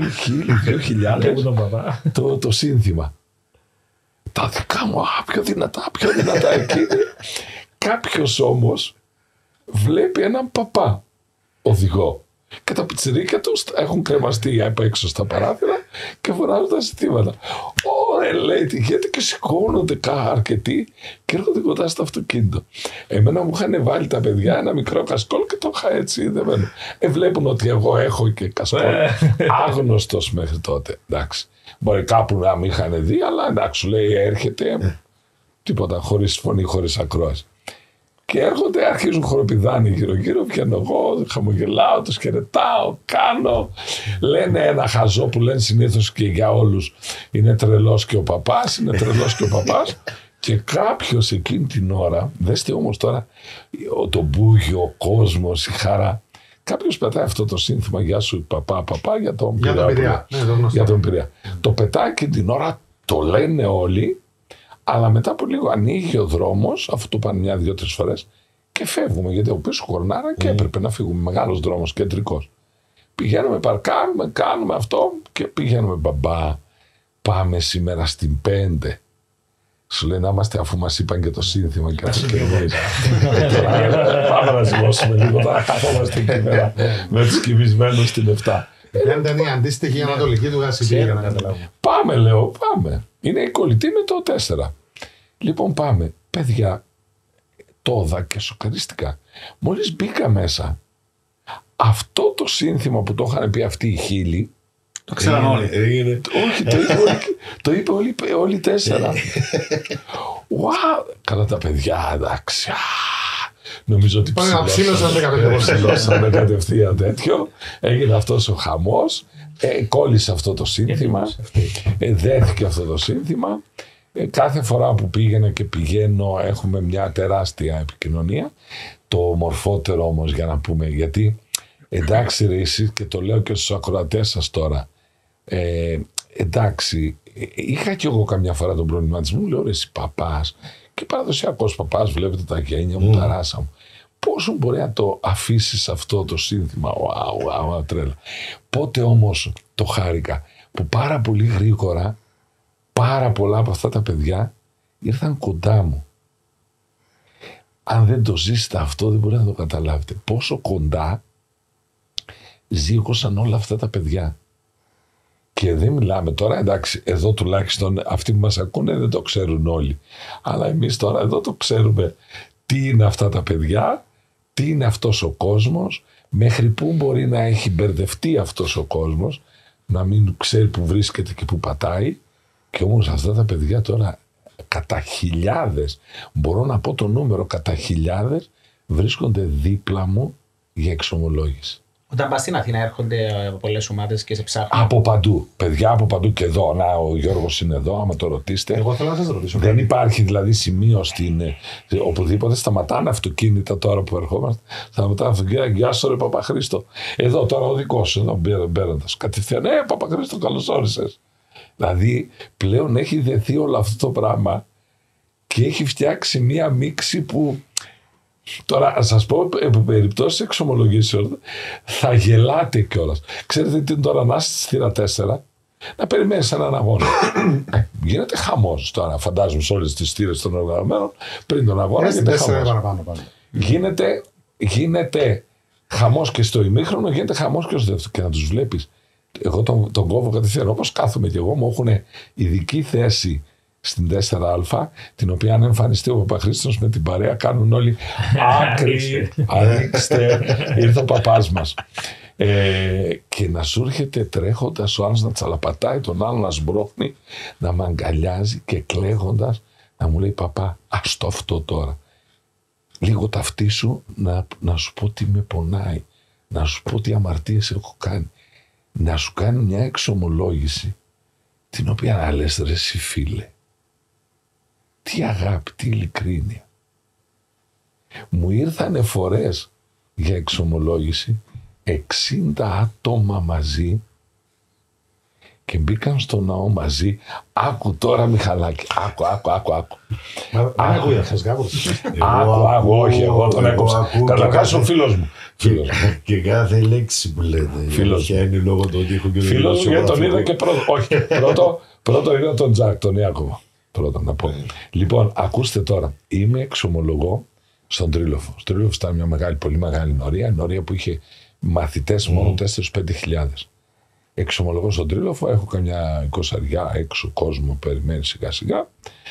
1.000-2.000 το σύνθημα. Τα δικά μου, πιο δυνατά εκείνη. Κάποιος όμως βλέπει έναν παπά οδηγό και τα πιτσιρίκια τους έχουν κρεμαστεί απ' έξω στα παράθυρα και φωνάζουν τα συστήματα. Ωραία, λέει, γιατί και σηκώνονται αρκετοί και έρχονται κοντά στο αυτοκίνητο. Εμένα μου είχαν βάλει τα παιδιά ένα μικρό κασκόλ και το είχα έτσι δεμένο. Βλέπουν ότι εγώ έχω και κασκόλ. Άγνωστος μέχρι τότε. Εντάξει. Μπορεί κάπου να μην είχαν δει, αλλά εντάξει, σου λέει έρχεται. Τίποτα, χωρίς φωνή, χωρίς ακρόαση. Και έρχονται, αρχίζουν χοροπηδάνοι γύρω-γύρω, βγαίνω εγώ, χαμογελάω, τους χαιρετάω, κάνω. Λένε ένα χαζό που λένε συνήθως και για όλους, είναι τρελός και ο παπάς, είναι τρελός και ο παπάς. Και κάποιος εκείνη την ώρα, δέστε όμως τώρα, το μπούγιο, ο κόσμος, η χαρά. Κάποιος πετάει αυτό το σύνθημα «Γεια σου παπά, παπά» για τον Πειραιά. Για τον Πειραιά. Το πετάει εκείνη την ώρα, το λένε όλοι. Αλλά μετά από λίγο ανοίγει ο δρόμος, αφού το πάνε μια-δυο-τρεις φορές, και φεύγουμε. Γιατί από πίσω κορνάρα και έπρεπε να φύγουμε. Μεγάλος δρόμος, κεντρικός. Πηγαίνουμε, παρκάρουμε, κάνουμε αυτό και πηγαίνουμε. Μπαμπά, πάμε σήμερα στην 5. Σου λέει να είμαστε, αφού μας είπαν και το σύνθημα και αυτό και εμείς. Πάμε να ζυμώσουμε λίγο. Τώρα καθόμαστε εκεί πέρα με τους κοιμισμένους στην 7. Δεν ήταν η αντίστοιχη ανατολική του Γασιμπή, για να καταλάβουμε. Πάμε, λέω, πάμε. Είναι η κολλητή με το 4. Λοιπόν, πάμε. Παιδιά, το είδα και σοκαρίστηκα. Μόλις μπήκα μέσα, αυτό το σύνθημα που το είχαν πει αυτοί οι χίλιοι, Το ξέραν όλοι. όχι, το είπε όλοι 4. Καλά τα παιδιά, εντάξει. Νομίζω ότι ψηλώσαμε κατευθείαν τέτοιο. Έγινε αυτός ο χαμός. Κόλλησε αυτό το σύνθημα. Δέθηκε αυτό το σύνθημα. Κάθε φορά που πήγαινα και πηγαίνω έχουμε μια τεράστια επικοινωνία. Το μορφότερο όμως, για να πούμε, γιατί εντάξει ρε εσείς, και το λέω και στους ακροατές σας τώρα, εντάξει, είχα κι εγώ καμιά φορά τον προβληματισμό, λέω ρε εσύ παπάς, και παραδοσιακός παπάς, βλέπετε τα γένια μου, τα ράσα μου, πόσο μπορεί να το αφήσεις αυτό το σύνθημα, τρέλα. Πότε όμως το χάρηκα, που πάρα πολύ γρήγορα, πάρα πολλά από αυτά τα παιδιά ήρθαν κοντά μου. Αν δεν το ζήσετε αυτό, δεν μπορείτε να το καταλάβετε. Πόσο κοντά ζήγωσαν όλα αυτά τα παιδιά. Και δεν μιλάμε τώρα, εντάξει, εδώ τουλάχιστον αυτοί που μας ακούνε δεν το ξέρουν όλοι. Αλλά εμείς τώρα εδώ το ξέρουμε τι είναι αυτά τα παιδιά, τι είναι αυτός ο κόσμος, μέχρι πού μπορεί να έχει μπερδευτεί αυτός ο κόσμος, να μην ξέρει που βρίσκεται και που πατάει. Και όμως αυτά τα παιδιά τώρα κατά χιλιάδες, μπορώ να πω το νούμερο, κατά χιλιάδες βρίσκονται δίπλα μου για εξομολόγηση. Όταν πας στην Αθήνα έρχονται από πολλές ομάδες και σε ψάχνουν. Από παντού. Παιδιά από παντού και εδώ. Να, ο Γιώργος είναι εδώ, άμα το ρωτήσετε. Εγώ θέλω να σας ρωτήσω. Δεν υπάρχει δηλαδή σημείο οπουδήποτε σταματάνε αυτοκίνητα τώρα που ερχόμαστε. Σταματάνε αυτοκίνητα. Γεια σου, ρε Παπαχρήστο. Εδώ τώρα ο δικός σου, εδώ μπαίνοντας. Κατευθείαν, Παπαχρήστο, καλώς όρισες. Δηλαδή πλέον έχει δεθεί όλο αυτό το πράγμα και έχει φτιάξει μία μίξη που. Τώρα, να σας πω, επί περιπτώσεις εξομολογήσεων, θα γελάτε κιόλας. Ξέρετε τι είναι τώρα να είστε στη θύρα 4, να περιμένεις έναν αγώνα. Γίνεται χαμός τώρα, φαντάζομαι, σε όλες τις θύρες των οργανωμένων, πριν τον αγώνα γίνεται χαμός. Γίνεται χαμός και στο ημίχρονο, γίνεται χαμός και στο δεύτερο. Και να τους βλέπεις, εγώ τον κόβω κατευθείαν, όπως κάθομαι κι εγώ, μου έχουν ειδική θέση στην 4α, την οποία αν εμφανιστεί ο Παπαχρήστος με την παρέα κάνουν όλοι άκρη, ανοίξτε, ήρθε ο παπάς μας. Και να σου έρχεται τρέχοντας ο άλλος να τσαλαπατάει, τον άλλο να σμπρώχνει, να με αγκαλιάζει και κλαίγοντας να μου λέει παπά, ας το αυτό τώρα. Λίγο ταυτί σου να σου πω τι με πονάει, να σου πω τι αμαρτίες έχω κάνει. Να σου κάνει μια εξομολόγηση την οποία να λες ρε εσύ φίλε. Τι αγάπη, τι ειλικρίνεια. Μου ήρθανε φορές για εξομολόγηση 60 άτομα μαζί και μπήκαν στο ναό μαζί. Άκου τώρα Μιχαλάκη, άκου. Δεν ακούει αυτός κάποιος. Άκου, όχι, εγώ τον έκοψα. Καταρχάς ο φίλος μου. Και κάθε λέξη που λέτε. Φίλος είναι λόγω του ότι έχω και φίλος μου, γιατί τον είδα και πρώτο. Όχι, πρώτο είδα τον Τζακ, τον Ιάκωβο. Πρώτα να πω. Λοιπόν, ακούστε τώρα. Είμαι εξομολογώ στον Τρίλοφο. Ο Τρίλοφος ήταν μια πολύ μεγάλη νορία που είχε μαθητές μόνο 4-5 χιλιάδες. Εξομολογώ στον Τρίλοφο, έχω καμιά 20 έξω κόσμο, περιμένει σιγά σιγά.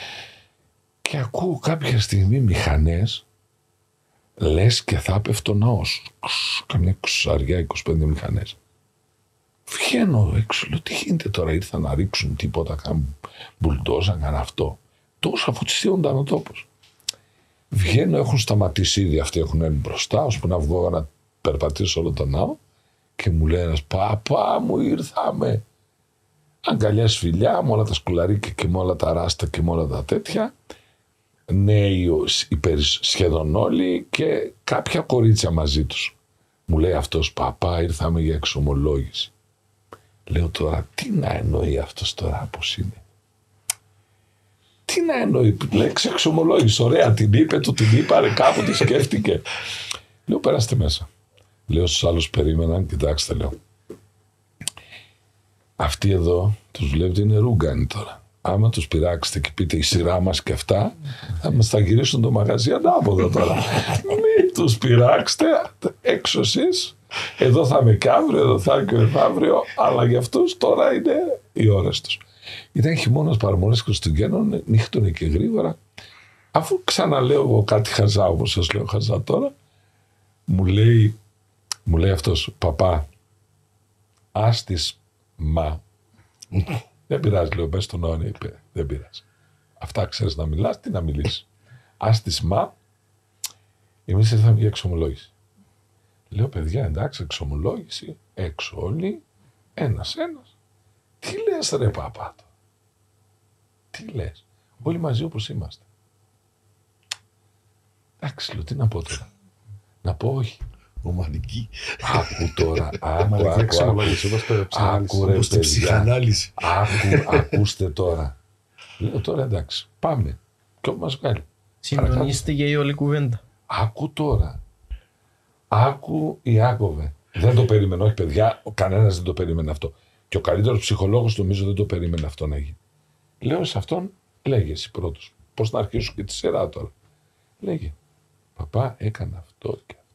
Και ακούω κάποια στιγμή μηχανές, λες και θα πέφτει ο ναός. Καμιά 20-25 μηχανές. Βγαίνω έξω, λέω τι γίνεται τώρα, ήρθαν να ρίξουν τίποτα, κάνουν μπουλντόζα, κάνουν αυτό. Τόσο αφού τσιούνταν ο τόπος. Βγαίνω, έχουν σταματήσει ήδη αυτοί, έχουν έρθει μπροστά, ώσπου να βγω να περπατήσω όλο τον ναό και μου λέει ένας, παπά μου ήρθαμε. Αγκαλιάς, φιλιά, με όλα τα σκουλαρίκια και με όλα τα ράστα και με όλα τα τέτοια. Νέοι σχεδόν όλοι και κάποια κορίτσια μαζί τους. Μου λέει αυτός, παπά ήρθαμε για εξομολόγηση. Λέω τώρα, τι να εννοεί αυτός τώρα πώς είναι. Τι να εννοεί, λέξη εξομολόγηση, ωραία την είπε, του την είπα, κάπου τη σκέφτηκε. Λέω, περάστε μέσα. Λέω στους άλλους περίμεναν, κοιτάξτε, λέω. Αυτοί εδώ, τους βλέπετε, είναι ρούγκανοι τώρα. Άμα τους πειράξετε και πείτε η σειρά μας και αυτά, θα μας τα γυρίσουν το μαγαζί ανάποδα τώρα. Μην τους πειράξετε, έξω εσείς. Εδώ θα είμαι και αύριο, εδώ θα είμαι και μεθαύριο, αλλά για αυτούς τώρα είναι οι ώρες τους. Ήταν χειμώνας, παραμονές Χριστουγέννων, νύχτωνε και γρήγορα. Αφού ξαναλέω εγώ κάτι χαζά, όπως σας λέω χαζά τώρα, μου λέει αυτός, παπά, άστης μα. Δεν πειράζει, λέω, μπες στον αιώνιο, είπε, δεν πειράζει. Αυτά ξέρεις να μιλάς, τι να μιλήσεις. Άστης μα, εμείς ήρθαμε για εξομολόγηση. Λέω, παιδιά, εντάξει, εξομολόγηση, έξω όλοι, ένας. Τι λες ρε παπά, τι λες, όλοι μαζί όπως είμαστε. Εντάξει, λέω, τι να πω τώρα. Να πω όχι. Ομαδική. Άκου τώρα, άκου ρε ψυχανάλυση. Ακούστε τώρα. Λέω τώρα εντάξει, πάμε. Και όπου μας βγάλει. Συντονίστηκε η όλη κουβέντα. Άκου τώρα. Άκου Ιάκωβε. Δεν το περίμενε, όχι παιδιά, κανένας δεν το περίμενε αυτό. Και ο καλύτερος ψυχολόγος νομίζω δεν το περίμενε αυτό να γίνει. Λέω σε αυτόν, λέγε εσύ πρώτος. Πώς να αρχίσω και τη σειρά τώρα. Λέγε, παπά έκανα αυτό και αυτό.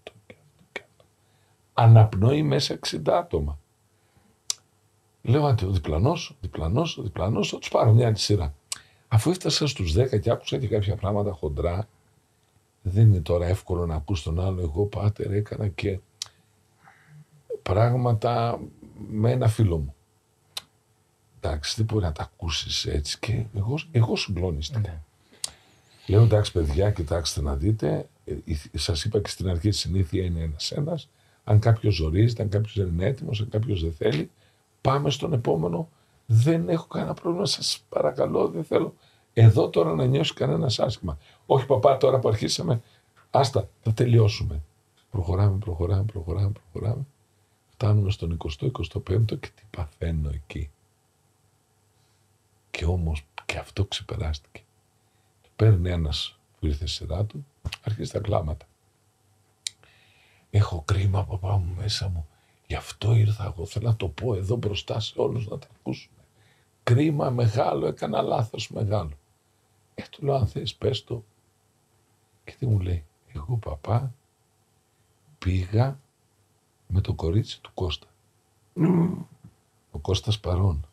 Αναπνοεί μέσα 60 άτομα. Λέω, ο διπλανός, θα τους πάρω μια άλλη σειρά. Αφού έφτασα στους 10 και άκουσα και κάποια πράγματα χοντρά, δεν είναι τώρα εύκολο να ακούς τον άλλο. Εγώ, πάτερ, έκανα και πράγματα με ένα φίλο μου. Εντάξει, δεν μπορεί να τα ακούσεις έτσι και εγώ συγκλώνηστηκα. Λέω, εντάξει παιδιά, κοιτάξτε να δείτε, σας είπα και στην αρχή, η συνήθεια είναι ένας. Αν κάποιος ζορίζεται, αν κάποιος δεν είναι έτοιμος, αν κάποιος δεν θέλει, πάμε στον επόμενο. Δεν έχω κανένα πρόβλημα, σας παρακαλώ, δεν θέλω εδώ τώρα να νιώσει κανένας άσχημα. Όχι παπά, τώρα που αρχίσαμε, άστα, θα τελειώσουμε. Προχωράμε. Φτάνουμε στον 20ο-25ο και τι παθαίνω εκεί. Και όμως και αυτό ξεπεράστηκε. Παίρνει ένας που ήρθε στη σειρά του, αρχίζει τα κλάματα. Έχω κρίμα παπά μου μέσα μου. Γι' αυτό ήρθα εγώ. Θέλω να το πω εδώ μπροστά σε όλους να τα ακούσουν. Κρίμα μεγάλο, έκανα λάθος μεγάλο. Του λέω αν θες πες το. Και τι μου λέει. Εγώ παπά πήγα με το κορίτσι του Κώστα. Ο Κώστας παρών.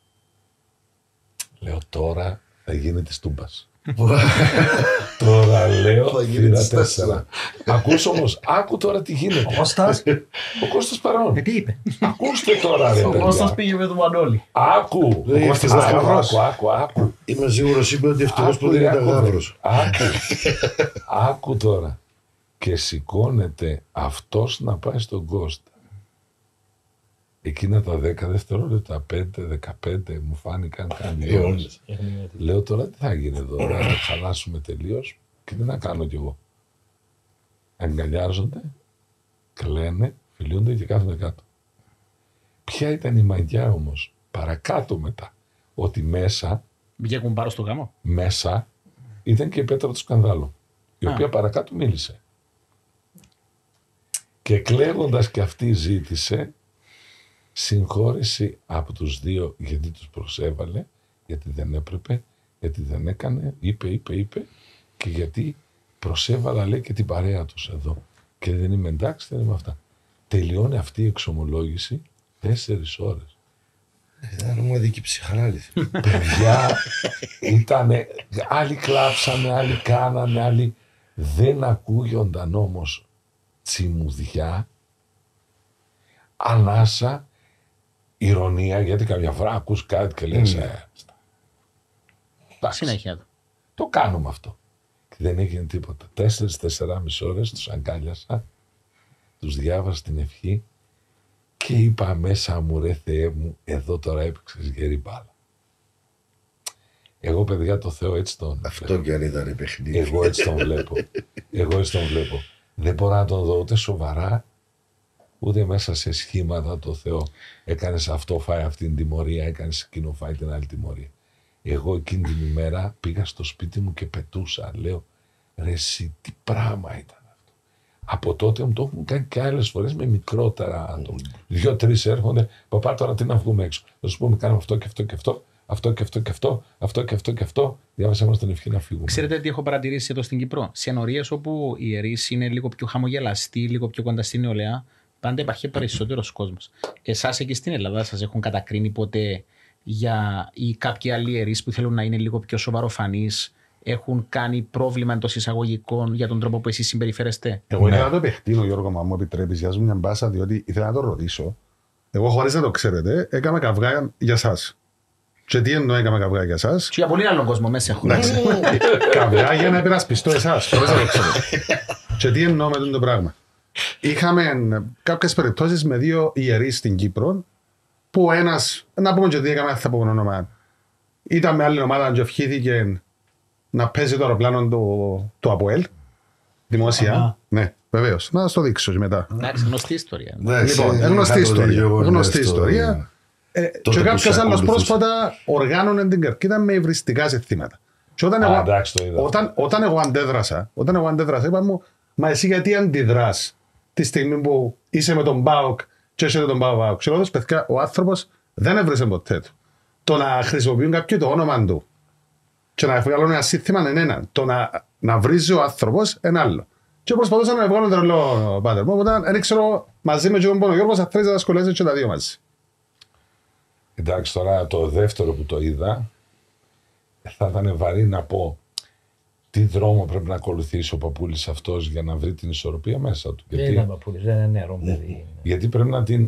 Λέω τώρα θα γίνει της Τούμπας. Τώρα λέω πήρα 4. Ακούς όμως, άκου τώρα τι γίνεται. Ο Κώστας. Ο Κώστας παρών. Τι είπε. Ακούστε τώρα ρε Ο παιδιά. Κώστας πήγε με τον Μανώλη. Άκου. Άκου. Είμαι σίγουρος είπε ότι ευτυχώς που δεν ήταν γάβρος. Άκου τώρα. Και σηκώνεται αυτός να πάει στον Κώστα. Εκείνα τα 10 δευτερόλεπτα, 5-15 μου φάνηκαν κάνει ώρες. Λέω τώρα τι θα γίνει εδώ, να το χαλάσουμε τελείως και τι να κάνω κι εγώ. Αγκαλιάζονται, κλαίνε, φιλούνται και κάθονται κάτω. Ποια ήταν η μαγιά όμως, παρακάτω μετά, ότι μέσα, Μπήκε κουμπάρο στο γάμο. μέσα ήταν και η Πέτρα του σκανδάλου, η οποία παρακάτω μίλησε. Και κλαίγοντας και αυτή ζήτησε συγχώρεση από τους δύο γιατί τους προσέβαλε, γιατί δεν έπρεπε, γιατί δεν έκανε, είπε και γιατί προσέβαλα λέει και την παρέα τους εδώ και δεν είμαι εντάξει, δεν είμαι αυτά. Τελειώνει αυτή η εξομολόγηση 4 ώρες. Ήταν ομαδική ψυχανάλυση. Παιδιά ήτανε, άλλοι κλάψανε, άλλοι κάνανε, άλλοι δεν ακούγονταν όμως τσιμουδιά, ανάσα, ηρωνία, γιατί καμιά φορά ακούς κάτι και λες Συνέχεια. το κάνουμε αυτό. Και δεν έγινε τίποτα. 4-4,5 ώρες τους αγκάλιασα, τους διάβασα την ευχή και είπα μέσα μου, ρε Θεέ μου, εδώ τώρα έπαιξες γερή μπάλα. Εγώ, παιδιά, το Θεό έτσι τον Αυτό κι αν ήταν παιχνίδι. Εγώ έτσι τον βλέπω. Δεν μπορώ να τον δω ούτε σοβαρά, ούτε μέσα σε σχήματα το Θεό. Έκανες αυτό, φάει αυτήν την τιμωρία, έκανες εκείνο, φάει την άλλη τιμωρία. Εγώ εκείνη την ημέρα πήγα στο σπίτι μου και πετούσα. Λέω, ρε εσύ, τι πράγμα ήταν αυτό. Από τότε μου το έχουν κάνει και άλλες φορές με μικρότερα άτομα. 2-3 έρχονται, παπά τώρα τι να βγούμε έξω. Θα σου πούμε κάνουμε αυτό και αυτό και αυτό. Αυτό και αυτό και αυτό, αυτό και αυτό και αυτό. Διάβασέ μας την ευχή να φύγουμε. Ξέρετε τι έχω παρατηρήσει εδώ στην Κύπρο. Σε ενορίες όπου οι ιερείς είναι λίγο πιο χαμογελαστοί, λίγο πιο κοντά στην νεολαία, πάντα υπάρχει περισσότερος κόσμος. Εσάς εκεί στην Ελλάδα σας έχουν κατακρίνει ποτέ ή κάποιοι άλλοι ιερείς που θέλουν να είναι λίγο πιο σοβαροφανείς, έχουν κάνει πρόβλημα εντός εισαγωγικών για τον τρόπο που εσείς συμπεριφέρεστε? Εγώ ήθελα να το επεκτείνω, Γιώργο, μα μου επιτρέπεις, για μια μπάσα, διότι ήθελα να το ρωτήσω. Εγώ, χωρίς να το ξέρετε, έκανα καυγά για εσάς. Και τι εννοώ έκανα καυγά για εσάς? Και για πολύ άλλον κόσμο μέσα έχουν. Καυγά για να υπερασπιστώ εσάς, χωρίς να το ξέρετε. Και τι εννοώ με το πράγμα? Είχαμε κάποιες περιπτώσεις με 2 ιερείς στην Κύπρο, που ένας, να πούμε και τι έκαμε, θα πούμε όνομα, ήταν με άλλη ομάδα και ευχήθηκε να παίζει το αεροπλάνο του ΑΠΟΕΛ, δημόσια. Ναι, βεβαίως. Να σας το δείξω και μετά. Εντάξει, γνωστή ιστορία. Λοιπόν, γνωστή ιστορία. Και κάποιος άλλος πρόσφατα οργάνωνε την κερκίδα με υβριστικά ζητήματα. Και όταν εγώ αντέδρασα, είπα μου, μα εσύ γιατί αντιδράς τη στιγμή που είσαι με τον ΠΑΟΚ και είσαι με τον ΠΑΟΚ? Και λέω, παιδιά, ο άνθρωπος δεν έβρισε ποτέ του. Το να χρησιμοποιούν κάποιοι το όνομα του και να βγάλουν ένα σύνθημα είναι ένα. Το να βρίζει ο άνθρωπος είναι άλλο. Και προσπαθούσα να βγάλω τρελό πάτερ μου, οπότε δεν ξέρω μαζί με τον Γιώργος θα θέλεις να τα σχολιάσεις και τα δύο μαζί. Εντάξει, τώρα το δεύτερο που το είδα, θα ήταν βαρύ να πω τι δρόμο πρέπει να ακολουθήσει ο παππούλης αυτός για να βρει την ισορροπία μέσα του. Δεν είναι παππούλης, δεν είναι νερό παιδί. Γιατί πρέπει να την...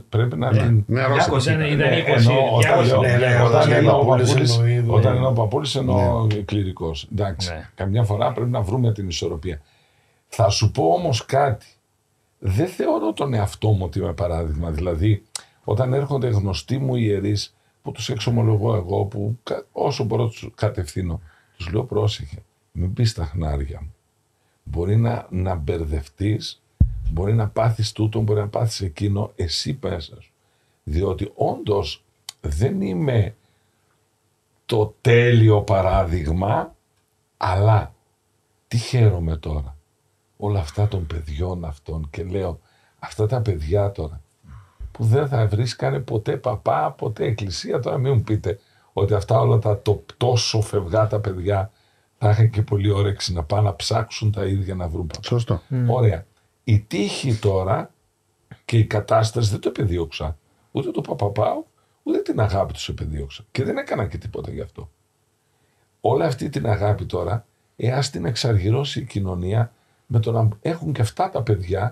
Όταν είναι ο παππούλης εννοώ κληρικός. Εντάξει, καμιά φορά πρέπει να βρούμε την ισορροπία. Θα σου πω όμως κάτι. Δεν θεωρώ τον εαυτό μου ότι είμαι παράδειγμα. Δηλαδή, όταν έρχονται γνωστοί μου ιερείς που τους εξομολογώ εγώ, που όσο μπορώ τους κατευθύνω, τους λέω πρόσεχε, μην πεις τα χνάρια μου. Μπορεί να μπερδευτείς, μπορεί να πάθεις τούτο, μπορεί να πάθεις εκείνο, εσύ πέσα σου. Διότι όντως δεν είμαι το τέλειο παράδειγμα, αλλά τι χαίρομαι τώρα. Όλα αυτά των παιδιών αυτών και λέω, αυτά τα παιδιά τώρα, που δεν θα βρίσκανε ποτέ παπά, ποτέ εκκλησία. Τώρα μην μου πείτε ότι αυτά όλα τα τόσο φευγά τα παιδιά θα είχαν και πολύ όρεξη να πάνε να ψάξουν τα ίδια να βρουν παπά. Σωστό. Ωραία. Η τύχη τώρα και η κατάσταση δεν το επεδίωξα. Ούτε το παπαπάω, ούτε την αγάπη τους επεδίωξα. Και δεν έκανα και τίποτα γι' αυτό. Όλη αυτή την αγάπη τώρα, ας την εξαργυρώσει η κοινωνία με το να έχουν και αυτά τα παιδιά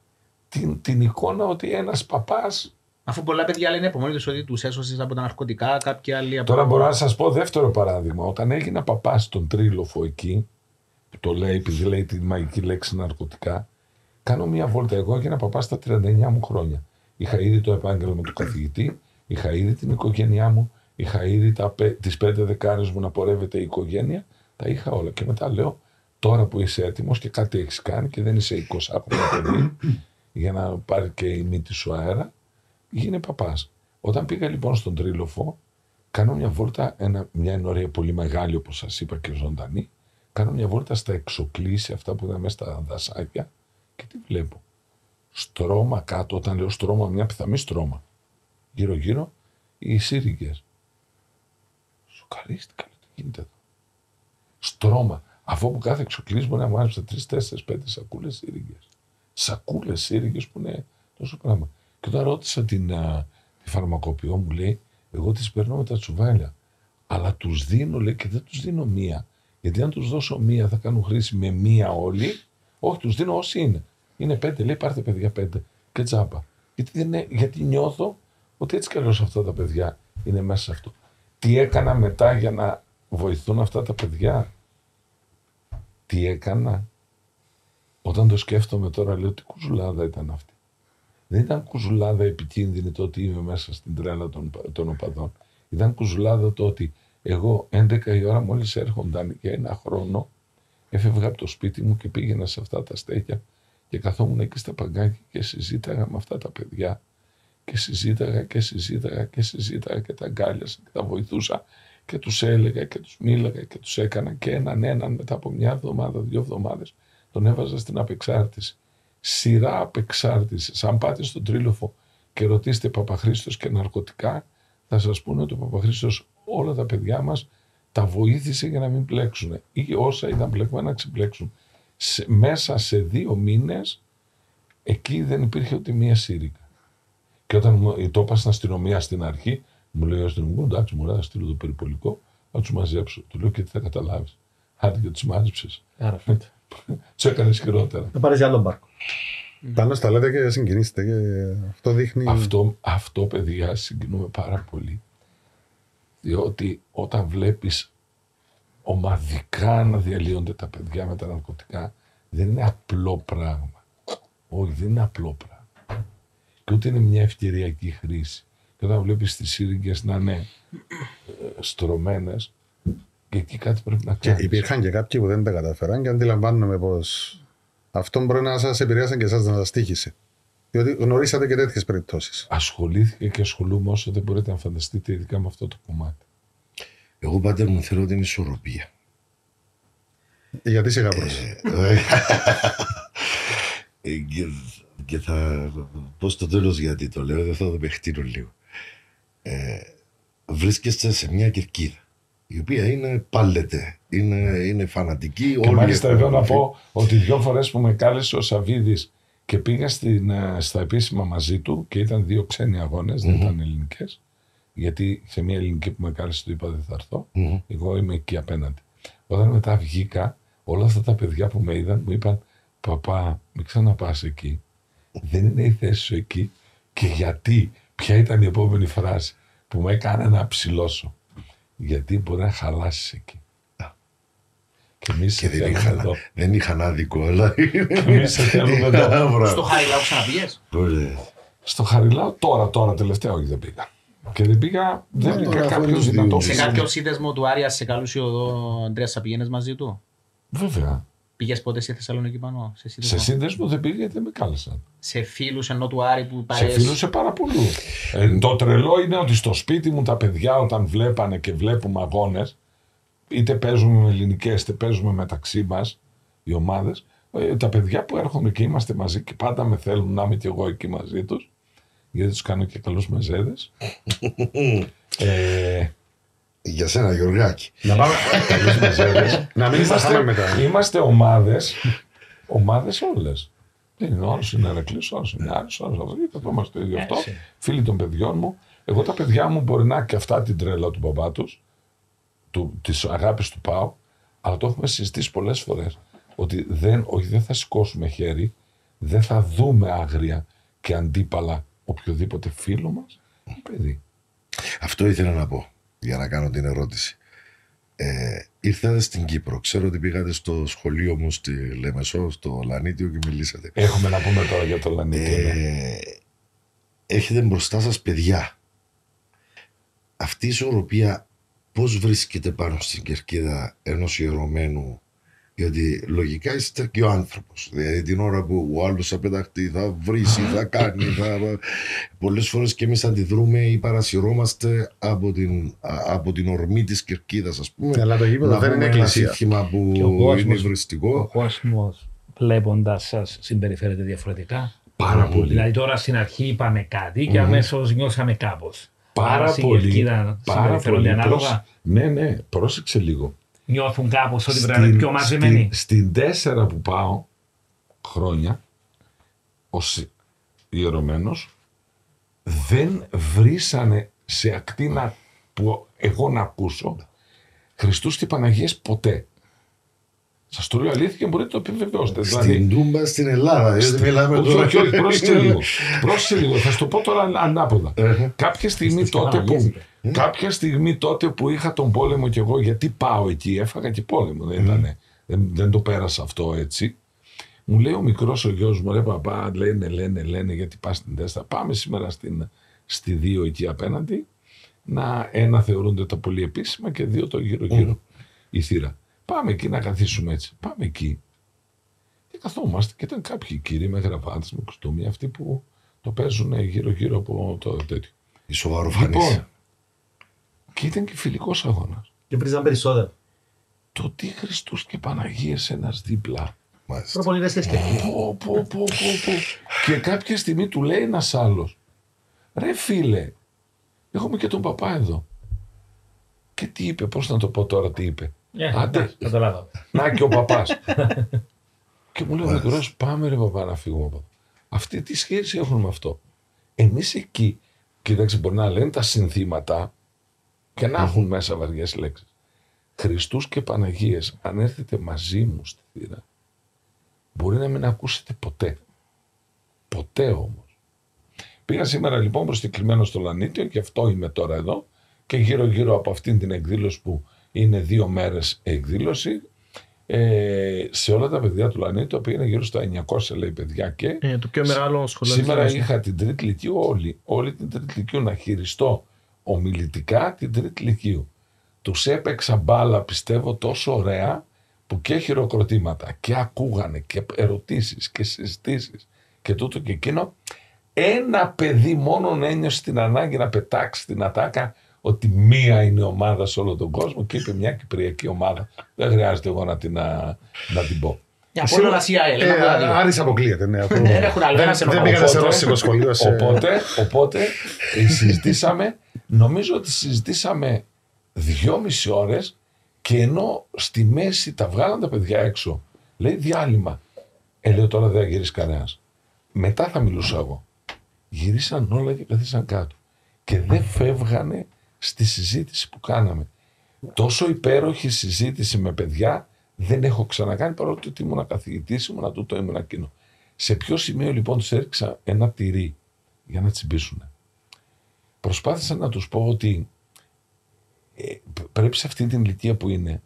την εικόνα ότι ένας παπάς. Αφού πολλά παιδιά λένε από μόνοι τους ότι τους έσωσες από τα ναρκωτικά, κάποιοι άλλοι από. Τώρα μπορώ να σας πω δεύτερο παράδειγμα. Όταν έγινα παπάς στον Τρίλοφο εκεί, που το λέει επειδή λέει τη μαγική λέξη ναρκωτικά, κάνω μια βόλτα. Εγώ έγινα παπάς στα 39 μου χρόνια. Είχα ήδη το επάγγελμα του καθηγητή, είχα ήδη την οικογένειά μου, είχα ήδη τις 5 δεκάρες μου να πορεύεται η οικογένεια, τα είχα όλα. Και μετά λέω, τώρα που είσαι έτοιμος και κάτι έχεις κάνει και δεν είσαι 20 παιδί, για να πάρει και η μύτη σου αέρα, γίνε παπάς. Όταν πήγα λοιπόν στον Τρίλοφο, κάνω μια βόλτα, μια ενορία πολύ μεγάλη όπως σας είπα και ζωντανή, κάνω μια βόλτα στα εξοκλήσια, αυτά που ήταν μέσα στα δασάκια και τι βλέπω. Στρώμα κάτω, όταν λέω στρώμα, μια πιθαμή στρώμα. Γύρω γύρω οι σύριγγες. Σοκαρίστηκα, τι γίνεται εδώ. Στρώμα. Αφού από κάθε εξοκλήσι μπορεί να μάζεψε 3, 4, 5 σακούλες σύριγγες. Σακούλες σύριγγες που είναι τόσο πράγμα. Και όταν ρώτησα τη φαρμακοποιό μου, λέει, εγώ τις παίρνω με τα τσουβάλια. Αλλά τους δίνω, λέει, και δεν τους δίνω μία. Γιατί αν τους δώσω μία θα κάνουν χρήση με μία όλοι. Όχι, τους δίνω όσοι είναι. Είναι 5, λέει, πάρτε παιδιά 5 και τσάπα. Γιατί νιώθω ότι έτσι κι αλλιώς αυτά τα παιδιά είναι μέσα σε αυτό. Τι έκανα μετά για να βοηθούν αυτά τα παιδιά? Τι έκανα? Όταν το σκέφτομαι τώρα λέω τι κουζουλάδα ήταν αυτή. Δεν ήταν κουζουλάδα επικίνδυνη το ότι είμαι μέσα στην τρέλα των οπαδών. Ήταν κουζουλάδα το ότι εγώ 11 η ώρα μόλις έρχονταν για ένα χρόνο έφευγα από το σπίτι μου και πήγαινα σε αυτά τα στέκια και καθόμουν εκεί στα παγκάκια και συζήταγα με αυτά τα παιδιά και συζήταγα και τα αγκάλιασα και τα βοηθούσα και τους έλεγα και τους μίλαγα και τους έκανα και έναν μετά από μια εβδομάδα, 2 εβδομάδες τον έβαζα στην απεξάρτηση. Σειρά απεξάρτησης. Αν πάτε στον Τρίλοφο και ρωτήσετε Παπαχρήστος και ναρκωτικά, θα σας πούνε ότι ο Παπαχρήστος όλα τα παιδιά μας τα βοήθησε για να μην πλέξουν ή όσα ήταν πλεγμένα να ξεπλέξουν. Μέσα σε 2 μήνες εκεί δεν υπήρχε ούτε μία σύρικα. Και όταν το είπα στην αστυνομία στην αρχή, μου λέει ο αστυνομικός, εντάξει, μου λέει, θα στείλω το περιπολικό, θα τους μαζέψω. Του λέω και τι θα καταλάβεις. Άντε και τους μάζεψες. Τους έκανες χειρότερα. Θα πάρεις άλλο μπάρκο. Πάνω στα λέτε και συγκινήσετε και αυτό δείχνει... Αυτό παιδιά συγκινούμε πάρα πολύ. Διότι όταν βλέπεις ομαδικά να διαλύονται τα παιδιά με τα ναρκωτικά, δεν είναι απλό πράγμα. Όχι, δεν είναι απλό πράγμα. Και ούτε είναι μια ευκαιριακή χρήση. Και όταν βλέπεις τις σύριγγες να είναι στρωμένες, και εκεί κάτι πρέπει να κάνεις. Και υπήρχαν και κάποιοι που δεν τα καταφέραν και αντιλαμβάνομαι πως αυτό μπορεί να σας επηρεάσει και εσάς να σας τύχησε. Διότι γνωρίσατε και τέτοιες περιπτώσεις. Ασχολήθηκα και ασχολούμαι όσο δεν μπορείτε να φανταστείτε, ειδικά με αυτό το κομμάτι. Εγώ πάτερ μου θέλω την ισορροπία. Γιατί είσαι γαμπρός. Και θα πω στο τέλος γιατί το λέω, δεν θα το παιχτείνω λίγο. Βρίσκεστε σε μια κερκίδα, η οποία είναι πάλετε, είναι φανατική. Και μάλιστα εδώ να πω ότι 2 φορές που με κάλεσε ο Σαββίδης και πήγα στα επίσημα μαζί του και ήταν 2 ξένοι αγώνες, δεν ήταν ελληνικές, γιατί σε μια ελληνική που με κάλεσε του είπα δεν θα έρθω, εγώ είμαι εκεί απέναντι. Όταν μετά βγήκα, όλα αυτά τα παιδιά που με είδαν μου είπαν, παπά, μην ξαναπάς εκεί, δεν είναι η θέση σου εκεί. Και γιατί, ποια ήταν η επόμενη φράση που με έκανε να ψηλώσω. Γιατί μπορεί να χαλάσεις εκεί. Και εμείς σε θέλουμε εδώ. Δεν είχαν άδικο, αλλά... Και εμείς σε θέλουμε εδώ. Στο Χαριλάου ξαναπήγες? Στο Χαριλάου τώρα τελευταία όχι δεν πήγα. Και δεν πήγα, δεν πήγα κάποιος δυνατός. Σε κάποιο σύνδεσμο του Άρια σε καλούσε ο Ανδρέας να πηγαίνεις μαζί του? Βέβαια. Πήγες ποτέ στη Θεσσαλονίκη πάνω? Σε σύνδεσμο δεν πήγα γιατί δεν με κάλεσαν. Σε φίλους ενώ του Άρη που παρέσει? Σε φίλους σε πάρα πολλού. Το τρελό είναι ότι στο σπίτι μου τα παιδιά όταν βλέπανε και βλέπουμε αγώνες, είτε παίζουμε με ελληνικές είτε παίζουμε μεταξύ μας οι ομάδες, τα παιδιά που έρχονται και είμαστε μαζί και πάντα με θέλουν να είμαι και εγώ εκεί μαζί τους, γιατί τους κάνω και καλούς μεζέδες. Για σένα Γιωργάκη. Να πάμε καλούς μεζέδες. Να μην είμαστε μετά. Είμαστε ομάδες όλες. Δεν είναι ο άλλος είναι Ερακλής, ο άλλος είναι Άρης, ο άλλος αυτό. Καθόμαστε το ίδιο αυτό. Φίλοι των παιδιών μου. Εγώ τα παιδιά μου μπορεί να και αυτά την τρέλα του μπαμπά τους, της αγάπης του ΠΑΟ, αλλά το έχουμε συζητήσει πολλές φορές. Ότι δεν θα σηκώσουμε χέρι, δεν θα δούμε άγρια και αντίπαλα οποιοδήποτε φίλο μας ή παιδί. Αυτό ήθελα να πω για να κάνω την ερώτηση. Ήρθατε στην Κύπρο. Ξέρω ότι πήγατε στο σχολείο μου στη Λεμεσό, στο Λανίτιο και μιλήσατε. Έχουμε να πούμε τώρα για το Λανίτιο. Έχετε μπροστά σας παιδιά. Αυτή η ισορροπία πώς βρίσκεται πάνω στην κερκίδα ενός ιερωμένου? Γιατί λογικά είστε και ο άνθρωπος. Δηλαδή την ώρα που ο άλλος θα πεταχτεί, θα βρίσει, θα κάνει. Πολλές φορές και εμείς αντιδρούμε ή παρασυρώμαστε από την ορμή της κερκίδας, ας πούμε. Αλλά το γήπεδο δεν είναι εκκλησία. Που είναι υβριστικό. Ο κόσμος βλέποντας σας συμπεριφέρεται διαφορετικά. Πάρα πολύ. Δηλαδή τώρα στην αρχή είπαμε κάτι και αμέσως νιώσαμε κάπως. Πάρα πολύ. Ανάλογα. Ναι, πρόσεξε λίγο. Νιώθουν κάπως ότι πρέπει να είναι πιο μαζεμένοι. Στην 4 που πάω χρόνια ως ιερωμένος δεν βρήσανε σε ακτίνα που εγώ να ακούσω Χριστούς και Παναγίες ποτέ. Σας το λέω αλήθεια και μπορείτε να το επιβεβαιώσετε. Στην Τούμπα στην Ελλάδα. Όχι, πρόσεξε λίγο. Θα σου το πω τώρα ανάποδα. Κάποια στιγμή τότε που είχα τον πόλεμο κι εγώ, γιατί πάω εκεί, έφαγα και πόλεμο. Δεν δεν το πέρασα αυτό έτσι. Μου λέει ο μικρός ο γιος μου, ρε παπά, λένε γιατί πας στην 4. Πάμε σήμερα στη 2 εκεί απέναντι. Ένα θεωρούνται τα πολύ επίσημα και 2 το γύρω-γύρω η θύρα. Πάμε εκεί να καθίσουμε έτσι. Πάμε εκεί. Και καθόμαστε και ήταν κάποιοι κύριοι με γραβάτες, με κουστούμια, αυτοί που το παίζουν γύρω-γύρω από το τέτοιο. Η σοβαροφανής. Λοιπόν, και ήταν και φιλικός αγώνας. Και πρίζαν περισσότερο. Το τι Χριστούς και Παναγίες ένας δίπλα. Προπονητές και σκέφτονται. Και κάποια στιγμή του λέει ένας άλλος, ρε φίλε, έχουμε και τον παπά εδώ. Και τι είπε, πώς να το πω τώρα τι είπε. Άντε, να και ο παπάς. Και μου λέει ο μικρός, πάμε ρε παπά να φύγουμε από εδώ. Αυτή τι σχέση έχουν με αυτό. Εμείς εκεί, κοίταξε, μπορεί να λένε τα συνθήματα και να έχουν μέσα βαριές λέξεις. Χριστούς και Παναγίες, αν έρθετε μαζί μου στη θύρα, μπορεί να μην ακούσετε ποτέ. Ποτέ όμως. Πήγα σήμερα λοιπόν προσκεκλημένος στο Λανίτιο και αυτό είμαι τώρα εδώ και γύρω-γύρω από αυτήν την εκδήλωση που είναι 2 μέρες εκδήλωση, σε όλα τα παιδιά του Λανίτιο πήγαινε γύρω στα 900 λέει παιδιά και το πιο μεγάλο σχολείο. Σήμερα είχα την Τρίτη Λυκείου όλη την Τρίτη Λυκείου να χειριστώ ομιλητικά την Τρίτη Λυκείου. Τους έπαιξα μπάλα πιστεύω τόσο ωραία που και χειροκροτήματα και ακούγανε και ερωτήσεις και συζητήσεις και τούτο και εκείνο. Ένα παιδί μόνον ένιωσε την ανάγκη να πετάξει την ατάκα ότι μία είναι ομάδα σε όλο τον κόσμο και είπε μια κυπριακή ομάδα. Δεν χρειάζεται εγώ να την πω. Άρης αποκλείεται. Δεν έχουν άλλο ένα δεν πήγανε σε ρώσικο σχολείο. Οπότε συζητήσαμε, νομίζω ότι συζητήσαμε 2,5 ώρες και ενώ στη μέση τα βγάλαν τα παιδιά έξω, λέει διάλειμμα. Λέω τώρα δεν θα γυρίσει κανένας. Μετά θα μιλούσα εγώ. Γυρίσαν όλα και καθίσαν κάτω. Και δεν φεύγανε στη συζήτηση που κάναμε. Τόσο υπέροχη συζήτηση με παιδιά δεν έχω ξανακάνει, παρότι ότι ήμουν καθηγητής, ήμουν τούτο, ήμουν εκείνο. Σε ποιο σημείο λοιπόν τους έριξα ένα τυρί για να τσιμπήσουν. Προσπάθησα να τους πω ότι πρέπει σε αυτή την ηλικία που είναι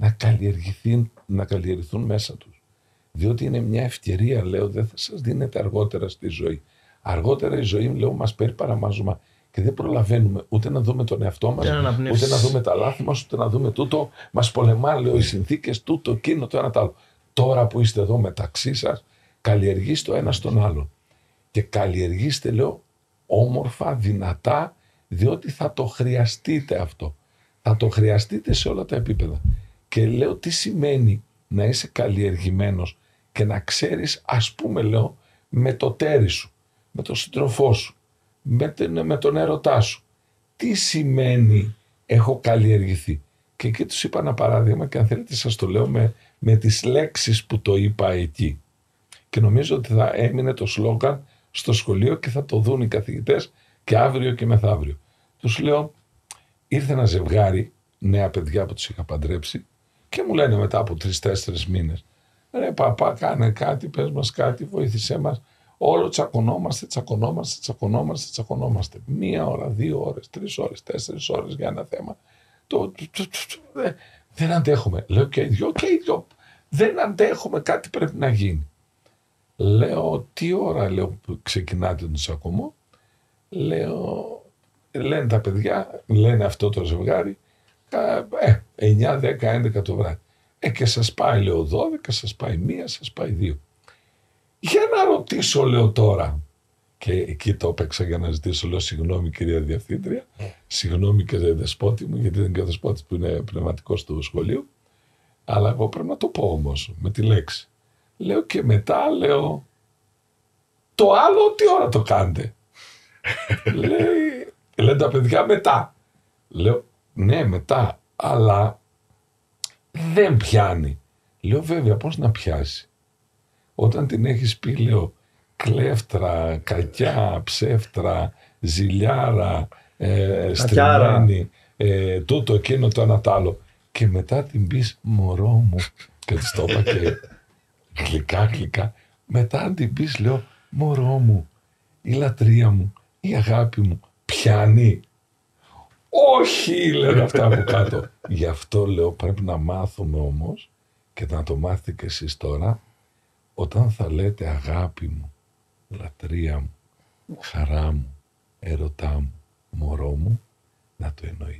να καλλιεργηθούν μέσα τους. Διότι είναι μια ευκαιρία, λέω, δεν θα σας δίνεται αργότερα στη ζωή. Αργότερα η ζωή, λέω, μας παίρνει παραμάζωμα και δεν προλαβαίνουμε ούτε να δούμε τον εαυτό μας, ούτε να δούμε τα λάθη μας, ούτε να δούμε τούτο. Μας πολεμά, λέω, οι συνθήκες, τούτο, εκείνο, το ένα, το άλλο. Τώρα που είστε εδώ μεταξύ σας, καλλιεργήστε το ένα στον άλλο. Και καλλιεργήστε, λέω, όμορφα, δυνατά, διότι θα το χρειαστείτε αυτό. Θα το χρειαστείτε σε όλα τα επίπεδα. Και λέω τι σημαίνει να είσαι καλλιεργημένος και να ξέρεις, ας πούμε, λέω, με το τέρι σου, με τον σύντροφό σου, με τον έρωτά σου. Τι σημαίνει έχω καλλιεργηθεί. Και εκεί τους είπα ένα παράδειγμα και αν θέλετε σας το λέω με τις λέξεις που το είπα εκεί. Και νομίζω ότι θα έμεινε το σλόγγαν στο σχολείο και θα το δουν οι καθηγητές και αύριο και μεθαύριο. Τους λέω, ήρθε ένα ζευγάρι, νέα παιδιά που τους είχα παντρέψει και μου λένε μετά από 3-4 μήνες, ρε παπά κάνε κάτι, πες μας κάτι, βοήθησέ μας. Όλο τσακωνόμαστε. 1 ώρα, 2 ώρες, 3 ώρες, 4 ώρες για ένα θέμα. Δεν αντέχουμε. Λέω και οι δυο. Δεν αντέχουμε, κάτι πρέπει να γίνει. Λέω, τι ώρα, λέω, που ξεκινάτε τον τσακωμό. Λέω, λένε τα παιδιά, λένε αυτό το ζευγάρι, 9, 10, 11 το βράδυ. Και σας πάει, λέω, 12, σας πάει 1, σας πάει 2. Για να ρωτήσω, λέω τώρα. Και εκεί το έπαιξα για να ζητήσω, λέω, συγγνώμη κυρία Διευθύντρια, συγγνώμη και δεσπότη μου, γιατί ήταν και ο δεσπότης που είναι πνευματικός του σχολείου. Αλλά εγώ πρέπει να το πω όμως, με τη λέξη. Λέω και μετά, λέω, το άλλο τι ώρα το κάνετε. Λένε τα παιδιά μετά. Λέω, ναι μετά, αλλά δεν πιάνει. Λέω βέβαια πώς να πιάσει. Όταν την έχεις πει, λέω, κλέφτρα, κακιά, ψεύτρα, ζηλιάρα, στριμμένη, τούτο, εκείνο, το ένα, το άλλο. Και μετά την πεις μωρό μου, και της το είπα και γλυκά, μετά την πεις, λέω, μωρό μου, η λατρεία μου, η αγάπη μου, πιάνει. Όχι, λένε αυτά από κάτω. Γι' αυτό, λέω, πρέπει να μάθουμε όμως Και να το μάθετε κι εσείς τώρα, όταν θα λέτε αγάπη μου, λατρεία μου, χαρά μου, ερωτά μου, μωρό μου, να το εννοείτε.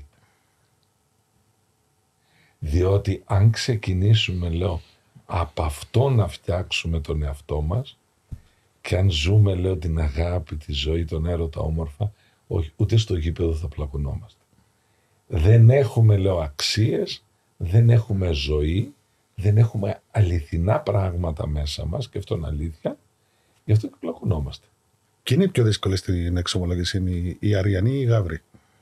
Διότι αν ξεκινήσουμε, λέω, από αυτό να φτιάξουμε τον εαυτό μας και αν ζούμε, λέω, την αγάπη, τη ζωή, τον έρωτα όμορφα, όχι, ούτε στο γήπεδο θα πλακωνόμαστε. Δεν έχουμε, λέω, αξίες, δεν έχουμε ζωή, δεν έχουμε αληθινά πράγματα μέσα μας και αυτό είναι αλήθεια, γι' αυτό και πλακωνόμαστε. Και είναι πιο δύσκολη στην εξομολόγηση, είναι η Αριανή ή η Γαύρη?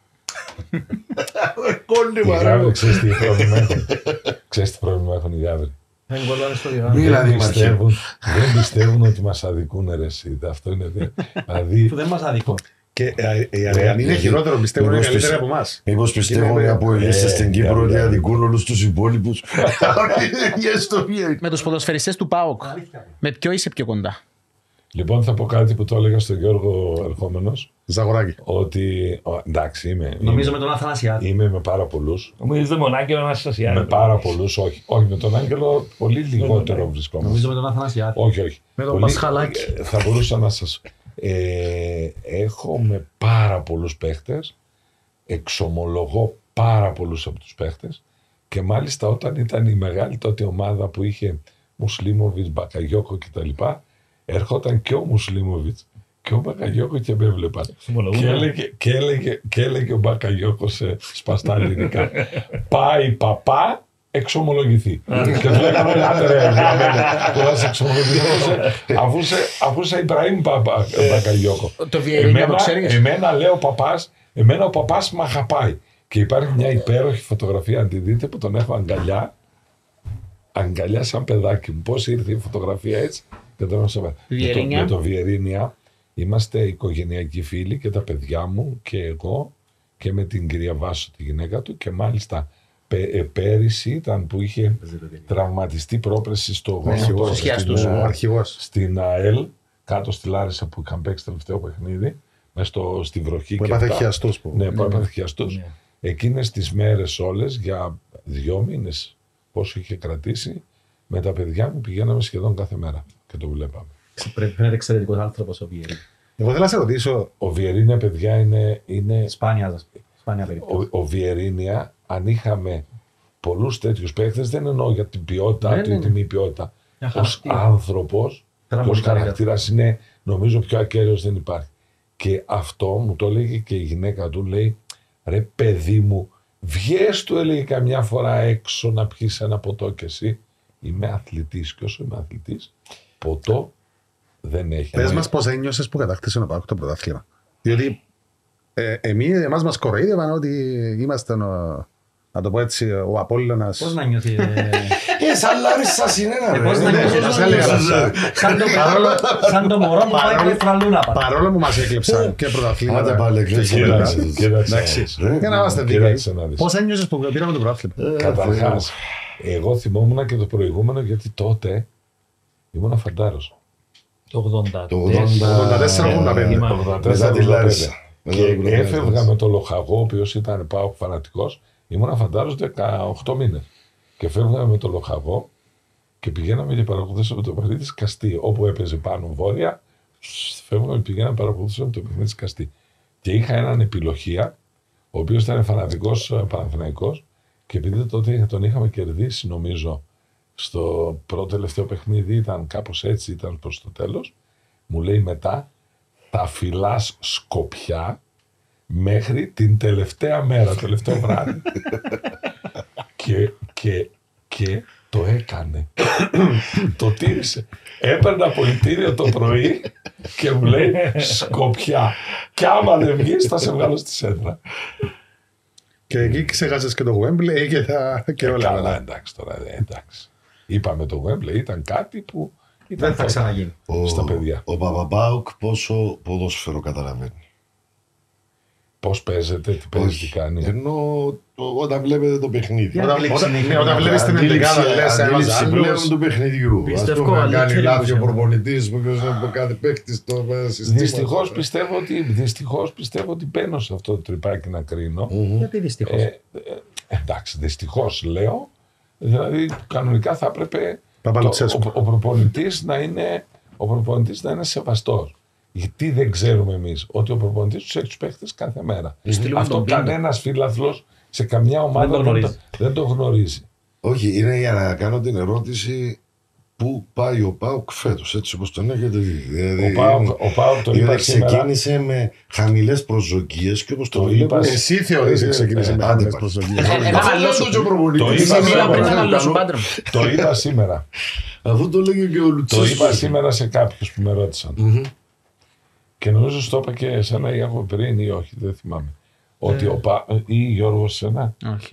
Οι Γαύροι, ξέρεις τι πρόβλημα έχουν. Ξέρεις τι πρόβλημα έχουν οι Γαύροι. Δεν πιστεύουν ότι μας αδικούν, ρε εσύ. Αυτό είναι δηλαδή... Που δεν μας αδικούν. Και οι Αριανοί είναι χειρότερο, πιστεύουν είναι καλύτεροι από εμάς. Μήπως πιστεύουν από ελίστες στην Κύπρο ότι αδικούν όλους τους υπόλοιπους. Με τους ποδοσφαιριστές του ΠΑΟΚ, με ποιο είσαι πιο κοντά? Λοιπόν, θα πω κάτι που το έλεγα στον Γιώργο ερχόμενος. Ζαγοράκη. Ότι, εντάξει, είμαι. Νομίζω με τον Αθανασιάδη. Είμαι με πάρα πολλούς. Νομίζω με τον Άγγελο Αναστασιάδη. Με πάρα πολλούς, όχι. Όχι, με τον Άγγελο πολύ λιγότερο βρισκόμαστε. Νομίζω με τον Αθανασιάδη. Όχι. Με τον Πασχαλάκη. Θα μπορούσα να σας... έχω με πάρα πολλούς παίχτες, εξομολογώ πάρα πολλούς από τους παίχτες και μάλιστα όταν ήταν η μεγάλη τότε ομάδα που είχε Μουσλίμοβιτς, Μπακαγιόκο κτλ. Έρχονταν και ο Μουσλίμοβιτς και ο Μπακαγιόκο και με έβλεπαν. Και έλεγε ο Μπακαγιόκο σε σπαστά ελληνικά, πάει παπά, εξομολογηθεί. Και του λέγαμε, άντε ρε, που θα σε εξομολογηθεί, αφού είσαι Ιμπραήμ Μπακαγιόκο. Το Βιερίνια το ξέρεις? Εμένα λέει ο παπάς, εμένα ο παπάς μ' αγαπάει. Και υπάρχει μια υπέροχη φωτογραφία, αν τη δείτε, που τον έχω αγκαλιά σαν παιδάκι μου. Πώς ήρθε η φωτογραφία έτσι. Και τον με το Βιερίνια είμαστε οικογενειακοί φίλοι και τα παιδιά μου και εγώ και με την κυρία Βάσο, τη γυναίκα του, και μάλιστα πέρυσι ήταν που είχε τραυματιστεί πρόπρεση στο αρχηγός στην ΑΕΛ, κάτω στη Λάρισα που είχαν παίξει τελευταίο παιχνίδι, μες στη βροχή. Που έπαθε χιαστούς. Ναι, που έπαθε χιαστούς. Εκείνες τις μέρες όλες, για 2 μήνες πόσο είχε κρατήσει, με τα παιδιά μου πηγαίναμε σχεδόν κάθε μέρα και το βλέπαμε. Πρέπει να είναι εξαιρετικός άνθρωπος ο Βιερίνια. Εγώ θέλω να σε ρωτήσω. Ο Βιερίνια, παιδιά, είναι... Σπάνια περίπτωση. Ο Βιερίνια, αν είχαμε πολλούς τέτοιους παίκτες, δεν εννοώ για την ποιότητά του ή τη μη ποιότητα. Ως άνθρωπος, ως χαρακτήρας είναι, νομίζω, πιο ακέραιος δεν υπάρχει. Και αυτό μου το έλεγε και η γυναίκα του, λέει, ρε παιδί μου, βγες, του έλεγε καμιά φορά έξω να πιεις ένα ποτό κι εσύ. Είμαι αθλητής και όσο είμαι αθλητής, ποτό δεν έχει. Πες μας πώς ένιωσες που κατάκτησε ο ΠΑΟΚ το πρωτάθλημα. Διότι εμάς μας κοροϊδεύαν ότι είμαστε, να το πω έτσι, ο Απόλλωνας. Πώς να νιώθει? Σαν Λάρισα είναι ένα. Πώς να νιώθει? Σαν το μωρό που πάει και φραλούνα. Παρόλο που μας έκλεψαν και πρωταθλήματα. Για να είμαστε δίκαιοι. Πώς ένιωσες που πήραμε το πρωτάθλημα? Καταρχάς, εγώ θυμόμουν και το προηγούμενο, γιατί τότε ήμουν φαντάρος. Το 84-85. Και έφευγα με το Λοχαγό, ο οποίος ήταν ΠΑΟΚ φανατικός. Ήμουν φαντάρος 18 μήνες. Και φεύγαμε με το Λοχαγό και πηγαίναμε και παρακολουθούσαμε το παιχνίδι της Καστή. Όπου έπαιζε πάνω βόρεια, φεύγαμε και πηγαίναμε παρακολουθούσαμε το παιχνίδι της Καστή. Και είχα έναν επιλογία, ο οποίος ήταν φανατικός Παναθηναϊκός, και επειδή τότε τον είχαμε κερδίσει, νομίζω, στο πρώτο τελευταίο παιχνίδι, ήταν κάπως έτσι, ήταν προς το τέλος, μου λέει μετά, θα φυλάς Σκοπιά μέχρι την τελευταία μέρα, το τελευταίο βράδυ. και το έκανε. Το τήρησε. Έπαιρνα πολιτήριο το πρωί και μου λέει Σκοπιά. Κι άμα δεν βγεις θα σε βγάλω στη σέντρα. Και εκεί ξεχάσες και το Wembley και όλα. Καλά, εντάξει τώρα, εντάξει. Είπαμε το Wembley, ήταν κάτι που δεν θα ξαναγίνει στα παιδιά. Ο Παπαπάουκ πόσο ποδόσφαιρο καταλαβαίνει? Πώς παίζεται, τι παίζει, τι κάνει. Ενώ όταν βλέπετε το παιχνίδι. Όταν βλέπεις την εντεκάδα, λες ένας άλλος. Πλέον του παιχνιδιού. Πιστεύω αν κάνει λάθη ο προπονητής, κάθε παίκτης το συστήμα. Δυστυχώς πιστεύω ότι μπαίνω σε αυτό το τρυπάκι να κρίνω. Γιατί δυστυχώς? Εντάξει, δυστυχώς λέω, Δηλαδή, κανονικά θα έπρεπε ο προπονητής να είναι σεβαστός. Γιατί δεν ξέρουμε εμείς ότι ο προπονητής τους έχει τους παίχτες κάθε μέρα. Αυτό κανένας φίλαθλος σε καμιά ομάδα δεν το γνωρίζει. Όχι, είναι για να κάνω την ερώτηση πού πάει ο ΠΑΟΚ φέτος, έτσι όπως τον έχετε δει. Δηλαδή, ο ΠΑΟΚ το είπα ξεκίνησε με χαμηλές προσδοκίες και όπως το είπα. Εσύ θεωρείς ότι ξεκίνησε με χαμηλές προσδοκίες. Το είπα σήμερα. Αφού το λέγει και ο Λουτσέσκου. Το είπα σήμερα σε κάποιους που με ρώτησαν. Και νομίζω στο είπα και εσένα ή έχω πριν ή όχι, δεν θυμάμαι. Ότι ο ΠΑΟΚ, ή Γιώργος εσένα.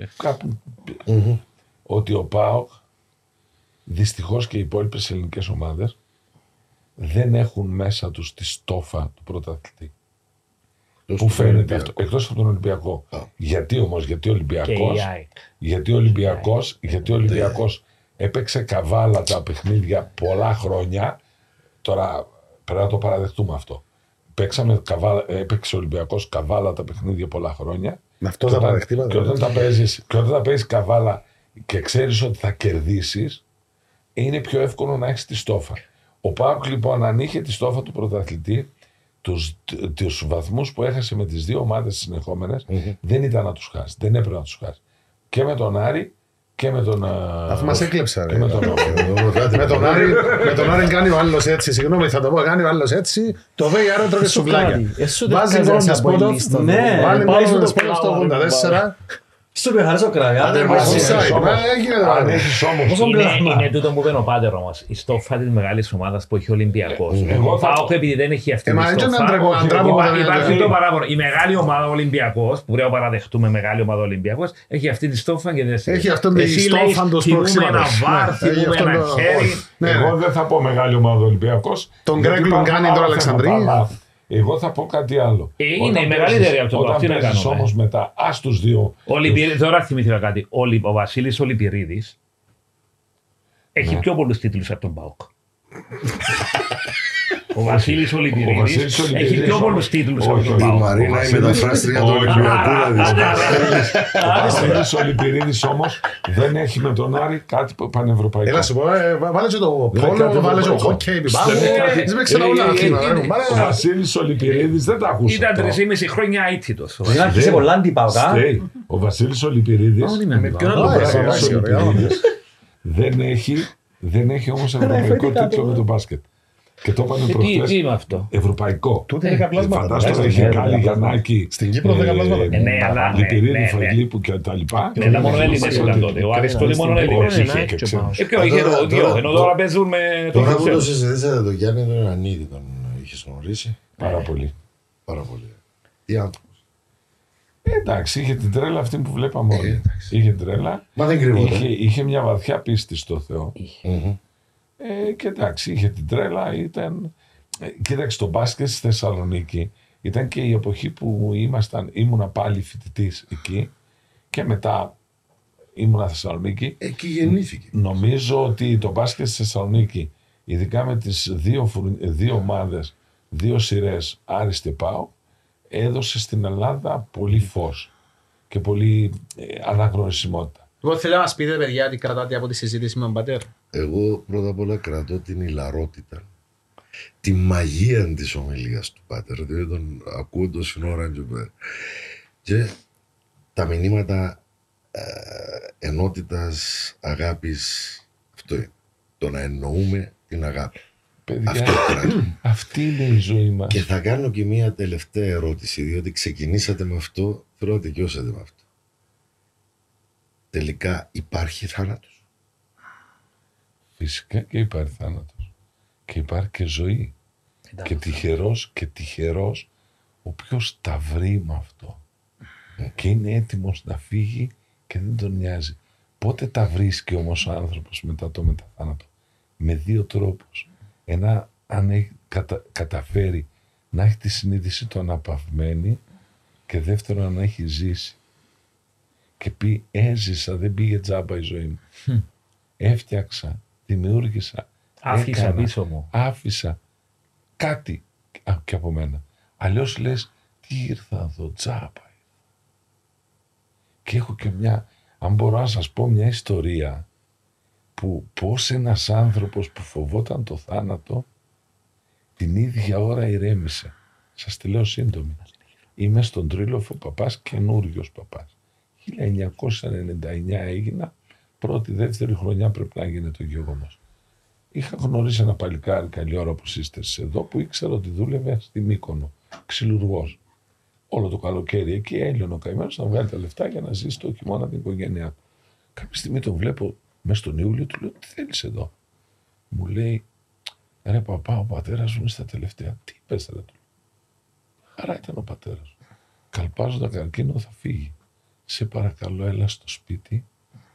Ότι ο ΠΑΟΚ, δυστυχώς και οι υπόλοιπες ελληνικές ομάδες, δεν έχουν μέσα τους τη στόφα του πρωταθλητή. Που φαίνεται αυτό, εκτός από τον Ολυμπιακό. Γιατί όμως, γιατί ο Ολυμπιακός έπαιξε καβάλα τα παιχνίδια πολλά χρόνια. Τώρα πρέπει να το παραδεχτούμε αυτό. Έπαιξε ο Ολυμπιακός καβάλα τα παιχνίδια πολλά χρόνια. Αυτό θα παραδεχτεί. Και όταν τα παίζεις καβάλα και ξέρεις ότι θα κερδίσεις, είναι πιο εύκολο να έχεις τη στόφα. Ο ΠΑΟΚ λοιπόν, αν είχε τη στόφα του πρωταθλητή, τους βαθμούς που έχασε με τις δύο ομάδες συνεχόμενες, δεν ήταν να τους χάσει. Δεν έπρεπε να τους χάσει. Και με τον Άρη και με τον. Αφού μας έκλεψα. Με τον Άρη κάνει ο άλλος έτσι. Συγγνώμη, θα το πω. Κάνει ο άλλος έτσι. Το VAR τρώγε σουβλάκια. Βάζει γκολ με σπότο. Βάλει γκολ με σπότο στο 84. Σου πει χαρίσω κραγιά. Είναι τούτο που είπε ο Πάτερ όμως. Η στόφα της μεγάλης ομάδας που έχει ο Ολυμπιακός. Ο ΠΑΟΚ επειδή δεν έχει αυτή τη στόφα. Υπάρχει το παράπονο. Η μεγάλη ομάδα Ολυμπιακός, που πρέπει να παραδεχτούμε μεγάλη ομάδα Ολυμπιακός, έχει αυτή τη στόφα και δεν σε. Έχει αυτόν τη στόφα του προξήματος. Θυμούμε ένα βάρ, θυμούμε ένα χέρι. Εγώ δεν θα πω μεγάλη ομάδα Ολυμπιακός. Τον Γκρέγκ Λουγκάνι τώρα Αλεξανδρία. Εγώ θα πω κάτι άλλο. Είναι η μεγαλύτερη από το όταν παίζεις όμως μετά, ας τους δύο. Τώρα θυμήθηκα κάτι. Ο Βασίλης ο Λιπηρίδης έχει πιο πολλούς τίτλους από τον ΠΑΟΚ. Ο Βασίλης ο Λιπηρίδης έχει πιο πολλούς τίτλους από τον ΠΑΟΚ. Η Μαρίνα η μεταφράστρια του Ολυμπιακού. Ο Βασίλης ο Λιπηρίδης όμως δεν έχει με τον Άρη κάτι πανευρωπαϊκό. Έλα σου πω, βάλε και το πόλο, βάλε και το χόκκεϊ. Δεν ξέρω όλα. Ο Βασίλης ο Λιπηρίδης δεν τα ακούσε. Ήταν 3,5 χρόνια αίτητος. Ο Βασίλης ο Λιπηρίδης δεν έχει όμως ευρωπαϊκό τίτλο με το μπάσκετ. Και το είπαμε προχθές. Τι είναι αυτό? Ευρωπαϊκό. Τούτε δεκαπλάσματα. Φαντάζομαι είχε κάνει Γιαννάκη. Στην Κύπρο δεκαπλάσματα. Λιπηρίδη, Φαγλίπου και τα λοιπά. Ναι, μόνο Έλληνες ήταν τότε. Ο Άρης τότε μόνο Έλληνες είχε. Ποιο είχε το δύο, ενώ τώρα παίζουν με το Τώρα που το συζητήσατε, το Γιάννη τον Ιωαννίδη τον είχες γνωρίσει. Πάρα πολύ. Τι άνθρωπος. Εντάξει, είχε την τρέλα αυτή που βλέπαμε όλοι. Είχε τρέλα. Μα δεν κρύβονται. Είχε μια βαθιά πίστη στο Θεό. Και εντάξει, είχε την τρέλα, κοίταξε το μπάσκετ στη Θεσσαλονίκη. Ήταν και η εποχή που ήμουνα πάλι φοιτητής εκεί και μετά ήμουνα Θεσσαλονίκη. Εκεί γεννήθηκε. Νομίζω ότι το μπάσκετ στη Θεσσαλονίκη, ειδικά με τις δύο ομάδες, δύο σειρές Άρης και ΠΑΟΚ, έδωσε στην Ελλάδα πολύ φως και πολύ αναγνωρισιμότητα. Εγώ θέλω να μας πείτε, παιδιά, τι κρατάτε από τη συζήτηση με τον Πατέρ. Εγώ πρώτα απ' όλα κρατώ την ηλαρότητα, τη μαγεία της ομιλίας του Πάτερ. Δηλαδή τον ακούω τόση ώρα και τα μηνύματα ενότητας, αγάπης, αυτό είναι. Το να εννοούμε την αγάπη. Παιδιά, αυτή είναι η ζωή μας. Και θα κάνω και μία τελευταία ερώτηση, διότι ξεκινήσατε με αυτό, θέλω να τελειώσετε με αυτό. Τελικά υπάρχει θάνατος? Φυσικά και υπάρχει θάνατος. Και υπάρχει και ζωή. Και τυχερός ο οποίος τα βρει με αυτό. Και είναι έτοιμος να φύγει και δεν τον νοιάζει. Πότε τα βρίσκει όμως ο άνθρωπος μετά το μεταθάνατο? Με δύο τρόπους. Ένα, αν έχει καταφέρει να έχει τη συνείδηση του αναπαυμένη, και δεύτερον, να έχει ζήσει και πει έζησα, δεν πήγε τζάμπα η ζωή μου. Έφτιαξα, δημιούργησα, άφησα πίσω μου. Άφησα κάτι και από μένα. Αλλιώς λες, τι ήρθα εδώ, τζάμπα. Και έχω και μια, αν μπορώ να σας πω μια ιστορία που πώς ένας άνθρωπος που φοβόταν το θάνατο την ίδια ώρα ηρέμησε. Σας τη λέω σύντομη. Είμαι στον Τρίλοφο παπάς, καινούριος παπάς. 1999 έγινα, πρώτη-δεύτερη χρονιά πρέπει να γίνει το γεγονός. Είχα γνωρίσει ένα παλικάρι καλή ώρα όπως είστε εδώ που ήξερα ότι δούλευε στη Μύκονο, ξυλουργός. Όλο το καλοκαίρι εκεί έλειωνε ο καημένος να βγάλει τα λεφτά για να ζήσει το χειμώνα την οικογένειά του. Κάποια στιγμή τον βλέπω μέσα στον Ιούλιο, του λέω: τι θέλεις εδώ? Μου λέει: ρε παπά, ο πατέρας μου είναι στα τελευταία. Τι είπες ρε του? Χαρά ήταν ο πατέρας. Καλπάζοντα καρκίνο θα φύγει. Σε παρακαλώ έλα στο σπίτι,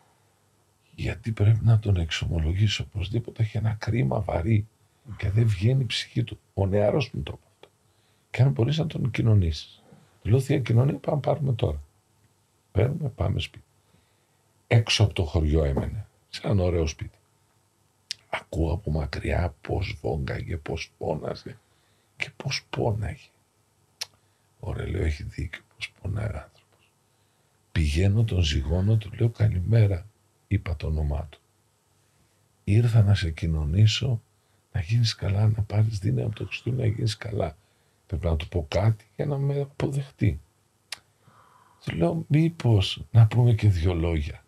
γιατί πρέπει να τον εξομολογήσω οπωσδήποτε. Έχει ένα κρίμα βαρύ και δεν βγαίνει η ψυχή του. Ο νεαρός μου το είπε αυτό. Και αν μπορείς να τον κοινωνήσεις. Του λέω: θεία κοινωνία, πάμε πάρουμε τώρα. Παίρνουμε, πάμε σπίτι. Έξω από το χωριό έμενε, σε ένα ωραίο σπίτι. Ακούω από μακριά πώς βόγκαγε, πώς πόναζε και πώς πόναγε. Ωραία, λέω, έχει δίκιο, πώς πονάει ο άνθρωπος. Πηγαίνω, τον ζυγώνω, του λέω: καλημέρα, είπα το όνομά του. Ήρθα να σε κοινωνήσω, να γίνεις καλά, να πάρεις δύναμη από το Χριστούγεννα, να γίνεις καλά. Πρέπει να του πω κάτι για να με αποδεχτεί. Του λέω: μήπως να πούμε και 2 λόγια?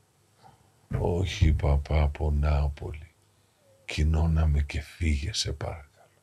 Όχι παπά, πονάω πολύ. Κοινώναμε και φύγε, σε παρακαλώ.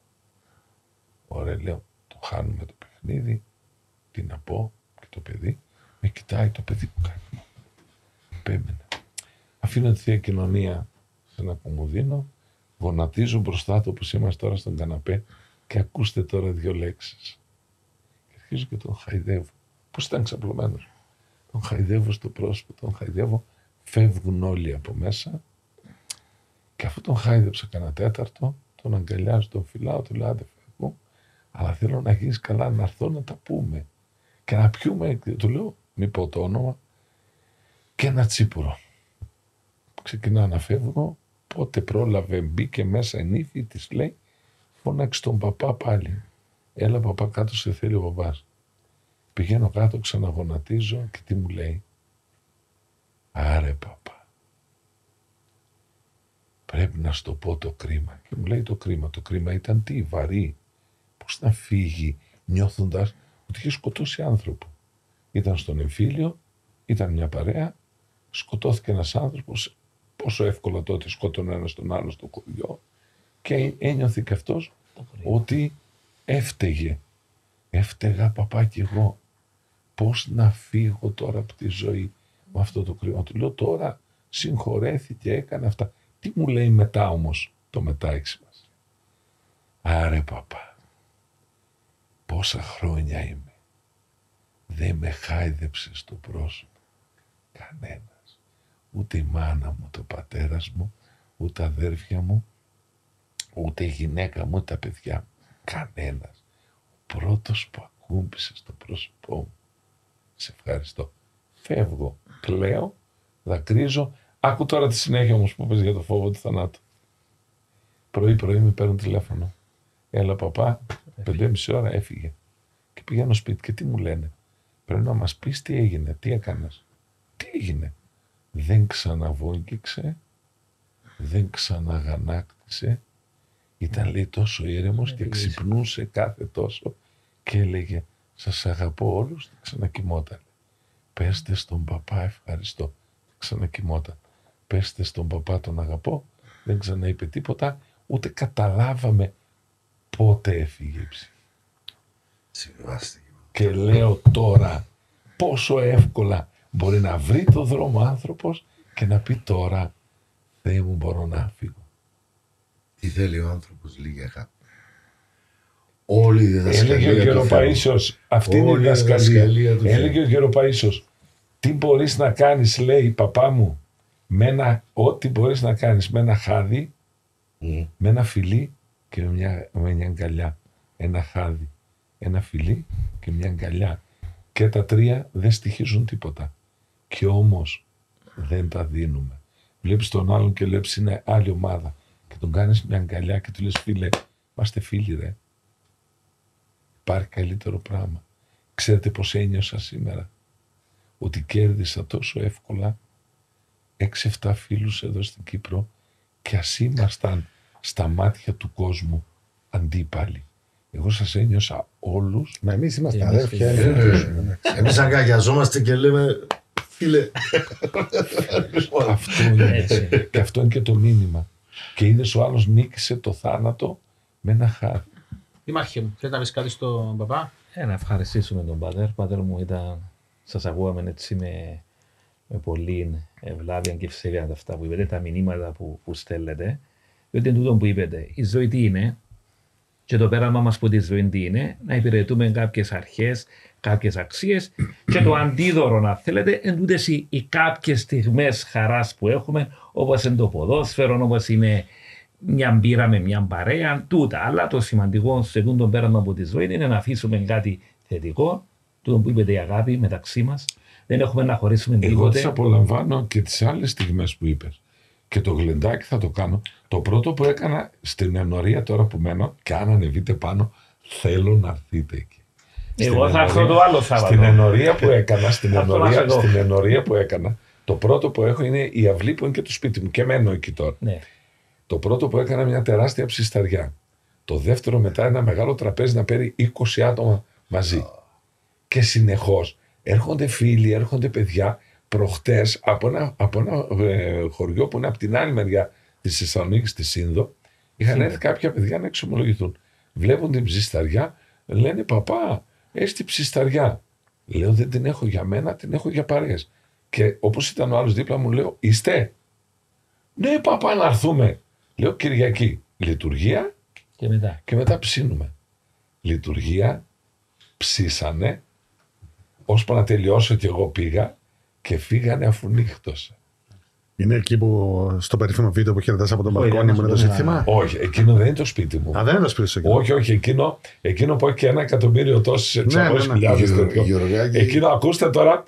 Ωραία, λέω, το χάνουμε το παιχνίδι. Τι να πω? Και το παιδί με κοιτάει, το παιδί που κάνει. Επέμενε. Αφήνω τη θεία κοινωνία σε ένα κομμωδίνο, γονατίζω μπροστά του όπως είμαστε τώρα στον καναπέ και ακούστε τώρα 2 λέξεις. Και αρχίζω και τον χαϊδεύω. Πώς ήταν ξαπλωμένος. Τον χαϊδεύω στο πρόσωπο, τον χαϊδεύω. Φεύγουν όλοι από μέσα και αφού τον χάιδεψα κανένα 4, τον αγκαλιάζω, τον φυλάω, του λέω: άντε φεύγω, αλλά θέλω να γίνεις καλά, να έρθω να τα πούμε και να πιούμε. Του λέω, μη πω το όνομα, και ένα τσίπουρο. Ξεκινάω να φεύγω, πότε πρόλαβε, μπήκε μέσα η νύφη, της λέει: φώναξε τον παπά πάλι. Έλα παπά, κάτω σε θέλει ο παπάς. Πηγαίνω κάτω, ξαναγονατίζω και τι μου λέει? Άρε παπά, πρέπει να στο πω το κρίμα. Και μου λέει το κρίμα ήταν τι? Βαρύ. Πώς να φύγει νιώθοντας ότι είχε σκοτώσει άνθρωπο. Ήταν στον εμφύλιο, ήταν μια παρέα, σκοτώθηκε ένας άνθρωπος, πόσο εύκολα τότε σκότωνε ένας τον άλλο στο χωριό, και ένιωθε και αυτός ότι έφταιγε. Έφταιγα παπά κι εγώ. Πώς να φύγω τώρα από τη ζωή με αυτό το κρίμα? Του λέω: τώρα συγχωρέθηκε, έκανε αυτά. Τι μου λέει μετά όμως? Το μετά έχει σημασία. Άρε παπά, πόσα χρόνια είμαι, δεν με χάιδεψε στο πρόσωπο κανένας. Ούτε η μάνα μου, το πατέρας μου, ούτε αδέρφια μου, ούτε η γυναίκα μου, ούτε τα παιδιά μου. Κανένας. Ο πρώτος που ακούμπησε στο πρόσωπό μου. Σε ευχαριστώ. Φεύγω, κλαίω, δακρύζω. Άκου τώρα τη συνέχεια όμως που πες για το φόβο του θανάτου. Πρωί-πρωί με παίρνουν τηλέφωνο. Έλα παπά, 5:30 ώρα έφυγε. Και πηγαίνω σπίτι και τι μου λένε? Πρέπει να μας πεις τι έγινε, τι έκανες. Τι έγινε? Δεν ξαναβόγγιξε, δεν ξαναγανάκτησε. Ήταν, λέει, τόσο ήρεμος και ξυπνούσε κάθε τόσο και έλεγε: σας αγαπώ όλους, και ξανακοιμόταν. Πέστε στον παπά ευχαριστώ. Ξανακοιμόταν. Πέστε στον παπά τον αγαπώ. Δεν ξαναείπε τίποτα, ούτε καταλάβαμε πότε έφυγε η ψυχή. Συμβάστηκε. Και λέω τώρα πόσο εύκολα μπορεί να βρει το δρόμο άνθρωπος και να πει τώρα: Θεέ μου, μπορώ να φύγω. Τι θέλει ο άνθρωπος? Λίγη αγάπη. Όλη η διδασκαλία. Έλεγε ο Γεροπαΐσιος, αυτή είναι η διδασκαλία. Έλεγε ο Γεροπαΐσιος, τι μπορείς να κάνεις, λέει, παπά μου, ό,τι μπορείς να κάνεις με ένα χάδι, με ένα φιλί και με μια αγκαλιά. Ένα χάδι, ένα φιλί και μια αγκαλιά. Και τα 3 δεν στοιχίζουν τίποτα. Και όμως δεν τα δίνουμε. Βλέπεις τον άλλον και βλέπεις είναι άλλη ομάδα και τον κάνεις μια αγκαλιά και του λες: φίλε, είμαστε φίλοι ρε. Υπάρχει καλύτερο πράγμα. Ξέρετε πως ένιωσα σήμερα? Ότι κέρδισα τόσο εύκολα 6-7 φίλους εδώ στην Κύπρο και ας ήμασταν στα μάτια του κόσμου αντίπαλοι. Εγώ σας ένιωσα όλους. Μα εμείς είμαστε αδέρφια. Εμείς αγκαλιαζόμαστε και λέμε φίλε. Αυτό είναι και το μήνυμα. Και είδες ο άλλος νίκησε το θάνατο με ένα χάρη. Δήμαρχε μου, θέλετε να πεις κάτι στον παπά? Να ευχαριστήσουμε τον πατέρ. Ο πατέρ μου ήταν, σας ακούγαμε έτσι με πολύ ευλάβεια και ευσέβεια αυτά που είπετε, τα μηνύματα που στέλνετε. Διότι είναι τούτο που είπετε, η ζωή τι είναι και το πέραμα μας που τη ζωή τι είναι, να υπηρετούμε κάποιες αρχές, κάποιες αξίες και το αντίδωρο, αν θέλετε, εν τούτες οι κάποιες στιγμές χαράς που έχουμε, όπως είναι το ποδόσφαιρο, όπως είναι μια μπύρα με μια παρέα, τούτα. Αλλά το σημαντικό σε τούτο πέραμα από τη ζωή είναι να αφήσουμε κάτι θετικό, τούτο που είπετε η αγάπη μεταξύ μας. Δεν έχουμε να χωρίσουμε τίποτε. Εγώ τις απολαμβάνω και τις άλλες στιγμές που είπες. Και το γλεντάκι θα το κάνω. Το πρώτο που έκανα στην ενορία τώρα που μένω, και αν ανεβείτε πάνω, θέλω να έρθετε εκεί. Εγώ θα έρθω το άλλο Σάββατο. Στην ενορία που έκανα, το πρώτο που έχω είναι η αυλή που είναι και το σπίτι μου και μένω εκεί τώρα. Ναι. Το πρώτο που έκανα μια τεράστια ψισταριά. Το δεύτερο μετά ένα μεγάλο τραπέζι να παίρνει 20 άτομα μαζί. Και συνεχώς έρχονται φίλοι, έρχονται παιδιά. Προχτές από ένα χωριό που είναι από την άλλη μεριά της Θεσσαλονίκης, στη Σύνδο, είχαν έρθει κάποια παιδιά να εξομολογηθούν. Βλέπουν την ψισταριά, λένε παπά, έχεις την ψισταριά. Λέω δεν την έχω για μένα, την έχω για παρέες. Και όπως ήταν ο άλλος δίπλα μου, λέω είστε? Ναι παπά να έρθουμε. Λέω Κυριακή, λειτουργία και μετά ψήνουμε. Λειτουργία, ψήσανε, ώσπου να τελειώσω και εγώ πήγα. Και φύγανε αφού νύχτωσε. Είναι εκεί που στο περίφημο βίντεο που χαιρετάς από τον μπαλκόνι μου είναι το σύνθημα? Όχι, εκείνο δεν είναι το σπίτι μου. Α, δεν είναι το σπίτι σου? Όχι, εκείνο που έχει και 1.000.000 τόσες 600.000. Εκείνο ακούστε τώρα.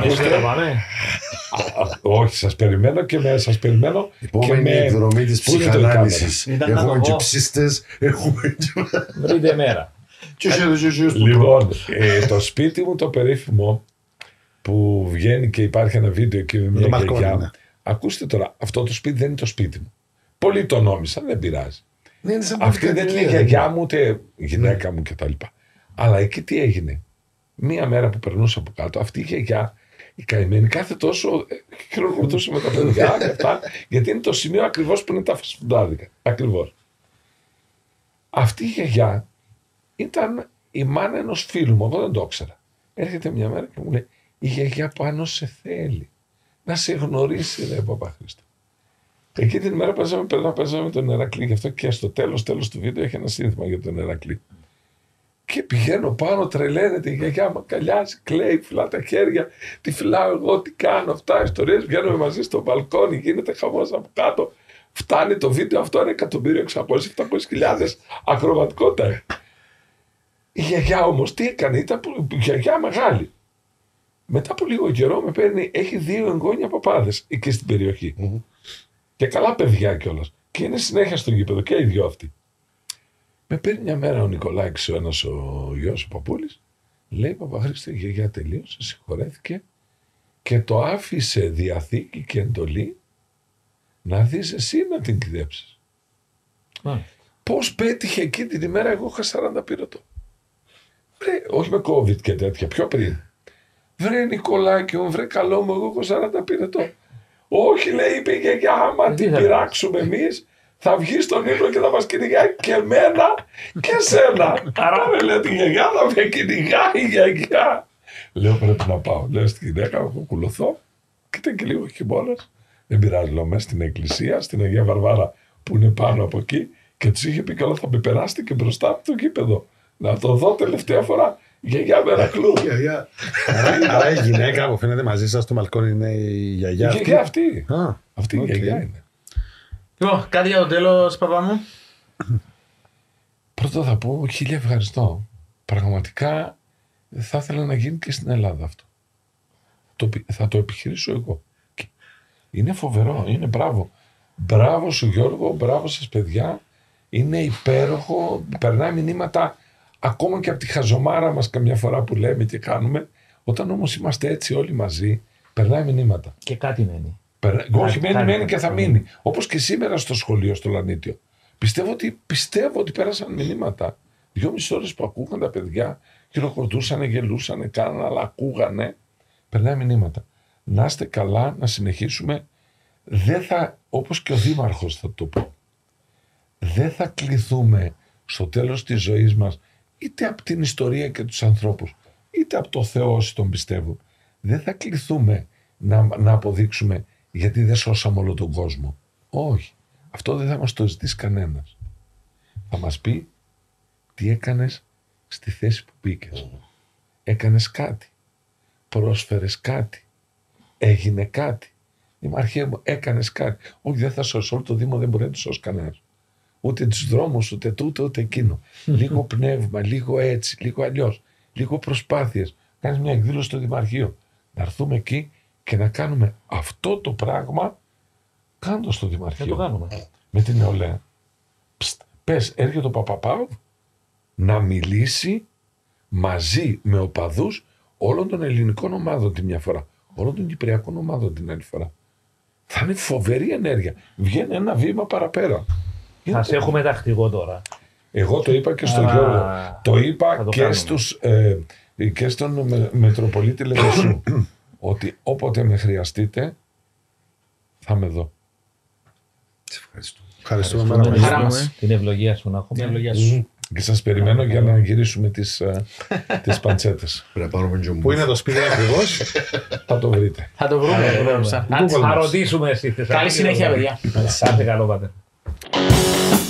Όχι, σας περιμένω και με. Επόμενη εκδρομή της ψυχανάλυσης. Έχουμε και ψίστες, έχουμε και. Βρείτε μέρα. Λοιπόν, το σπίτι μου το περίφημο, που βγαίνει και υπάρχει ένα βίντεο εκεί με μια γιαγιά. Ναι. Ακούστε τώρα, αυτό το σπίτι δεν είναι το σπίτι μου. Πολλοί το νόμισαν, δεν πειράζει. Αυτή δεν είναι η γιαγιά μου, ούτε η γυναίκα μου κτλ. Αλλά εκεί τι έγινε? Μία μέρα που περνούσα από κάτω, αυτή η γιαγιά, η καημένη, κάθε τόσο χειροκροτούσε με τα παιδιά και αυτά, γιατί είναι το σημείο ακριβώς που είναι τα φασφουντάδικα. Ακριβώς. Αυτή η γιαγιά ήταν η μάνα ενός φίλου μου, εγώ δεν το ήξερα. Έρχεται μια μέρα και μου λέει: η γιαγιά πάνω σε θέλει να σε γνωρίσει, λέει Παπαχρήστο. Εκεί την ημέρα παίζαμε τον Ηρακλή, γι' αυτό και στο τέλος του βίντεο έχει ένα σύνθημα για τον Ηρακλή. Και πηγαίνω πάνω, τρελαίνεται η γιαγιά, με αγκαλιάζει, κλαίει, φυλά τα χέρια, τη φυλάω εγώ, τι κάνω, αυτά, ιστορίες, βγαίνουμε μαζί στο μπαλκόνι, γίνεται χαμός από κάτω. Φτάνει το βίντεο αυτό, 1.600.000-700.000 ακροβατικότητα. Η γιαγιά όμως τι έκανε, ήταν γιαγιά μεγάλη. Μετά από λίγο καιρό με παίρνει, έχει 2 εγγόνια παπάδες εκεί στην περιοχή. Και καλά παιδιά κιόλας. Και είναι συνέχεια στο γήπεδο και οι δυο αυτοί. Με παίρνει μια μέρα ο Νικολάκης, ο ένας ο γιος ο Παπούλης, λέει Παπαχρήστο, η γιαγιά τελείωσε, συγχωρέθηκε και το άφησε διαθήκη και εντολή να δεις εσύ να την κλέψεις. Πώς πέτυχε εκεί την ημέρα, εγώ είχα 40 πυρετό. Όχι με COVID και τέτοια, πιο πριν. Βρε Νικολάκη μου, βρε καλό μου, εγώ έχω 40 πυρετό. Όχι, λέει, είπε η γιαγιά, άμα την πειράξουμε εμείς, θα βγει στον ύπνο και θα μας κυνηγάει και εμένα και σένα. Άρα με λέει τη γιαγιά, θα με κυνηγάει η γιαγιά. Λέω πρέπει να πάω. Λέω στη γυναίκα μου, κουλωθώ. Κοίτα και λίγο χειμώνας. Δεν πειράζει, λέω μέσα στην εκκλησία, στην Αγία Βαρβάρα που είναι πάνω από εκεί και τους είχε πει καλά, θα με περάσετε και μπροστά από το γήπεδο. Να το δω τελευταία φορά. Γιαγιά Μερακλού. Άρα η γυναίκα που φαίνεται μαζί σας στο μπαλκόνι είναι η γιαγιά αυτή. Η γιαγιά αυτή. Αυτή η γιαγιά είναι. Λοιπόν, κάτι για το τέλος, παπά μου. Πρώτα θα πω 1000 ευχαριστώ. Πραγματικά θα ήθελα να γίνει και στην Ελλάδα αυτό. Θα το επιχειρήσω εγώ. Είναι φοβερό, είναι μπράβο. Μπράβο σου Γιώργο, μπράβο σας παιδιά. Είναι υπέροχο, περνάει μηνύματα ακόμα και από τη χαζομάρα μας καμιά φορά που λέμε και κάνουμε. Όταν όμως είμαστε έτσι όλοι μαζί, περνάει μηνύματα. Και κάτι μένει. Όχι, μένει και θα μείνει. Όπως και σήμερα στο σχολείο, στο Λανίτιο. Πιστεύω ότι πέρασαν μηνύματα. 2,5 ώρες που ακούγαν τα παιδιά, χειροκροτούσανε, γελούσανε, κάνανε, αλλά ακούγανε. Περνάει μηνύματα. Να είστε καλά, να συνεχίσουμε. Δεν θα, όπως και ο Δήμαρχος θα το πω, δεν θα κληθούμε στο τέλος της ζωής μας, είτε από την ιστορία και τους ανθρώπους, είτε από το Θεό όσοι τον πιστεύουν. Δεν θα κληθούμε να αποδείξουμε γιατί δεν σώσαμε όλο τον κόσμο. Όχι. Αυτό δεν θα μας το ζητήσει κανένας. Θα μας πει τι έκανες στη θέση που μπήκες. Έκανες κάτι. Πρόσφερες κάτι. Έγινε κάτι. Δημαρχέ μου, έκανες κάτι. Όχι, δεν θα σώσει. Όλο το Δήμο δεν μπορεί να το σώσει κανένας. Ούτε τους δρόμους, ούτε τούτο, ούτε εκείνο. Λίγο πνεύμα, λίγο έτσι, λίγο αλλιώς. Λίγο προσπάθειες. Κάνεις μια εκδήλωση στο Δημαρχείο. Να έρθουμε εκεί και να κάνουμε αυτό το πράγμα. Κάντο στο Δημαρχείο. Το κάνουμε. Με την νεολαία. Πες, έρχεται ο Παπαπάου να μιλήσει μαζί με οπαδούς όλων των ελληνικών ομάδων τη μια φορά. Όλων των κυπριακών ομάδων την άλλη φορά. Θα είναι φοβερή ενέργεια. Βγαίνει ένα βήμα παραπέρα. Θα σε έχουμε τακτικό τώρα. Εγώ το είπα και στον Γιώργο. Το είπα και στον Μετροπολίτη Λεμεσού. Ότι όποτε με χρειαστείτε θα είμαι εδώ. Σε ευχαριστώ. Ευχαριστούμε. Χαρά μας. Την ευλογία σου να έχουμε. Την ευλογία σου. Και σας περιμένω για να γυρίσουμε τις παντσέτες. Πρέπει να πάρουμε και Πού είναι το σπίτι ακριβώς? Θα το βρείτε. Θα το βρούμε. Θα ρωτήσουμε εσύ. Καλή συνέχεια, παιδιά. Άντε καλό, πάτε.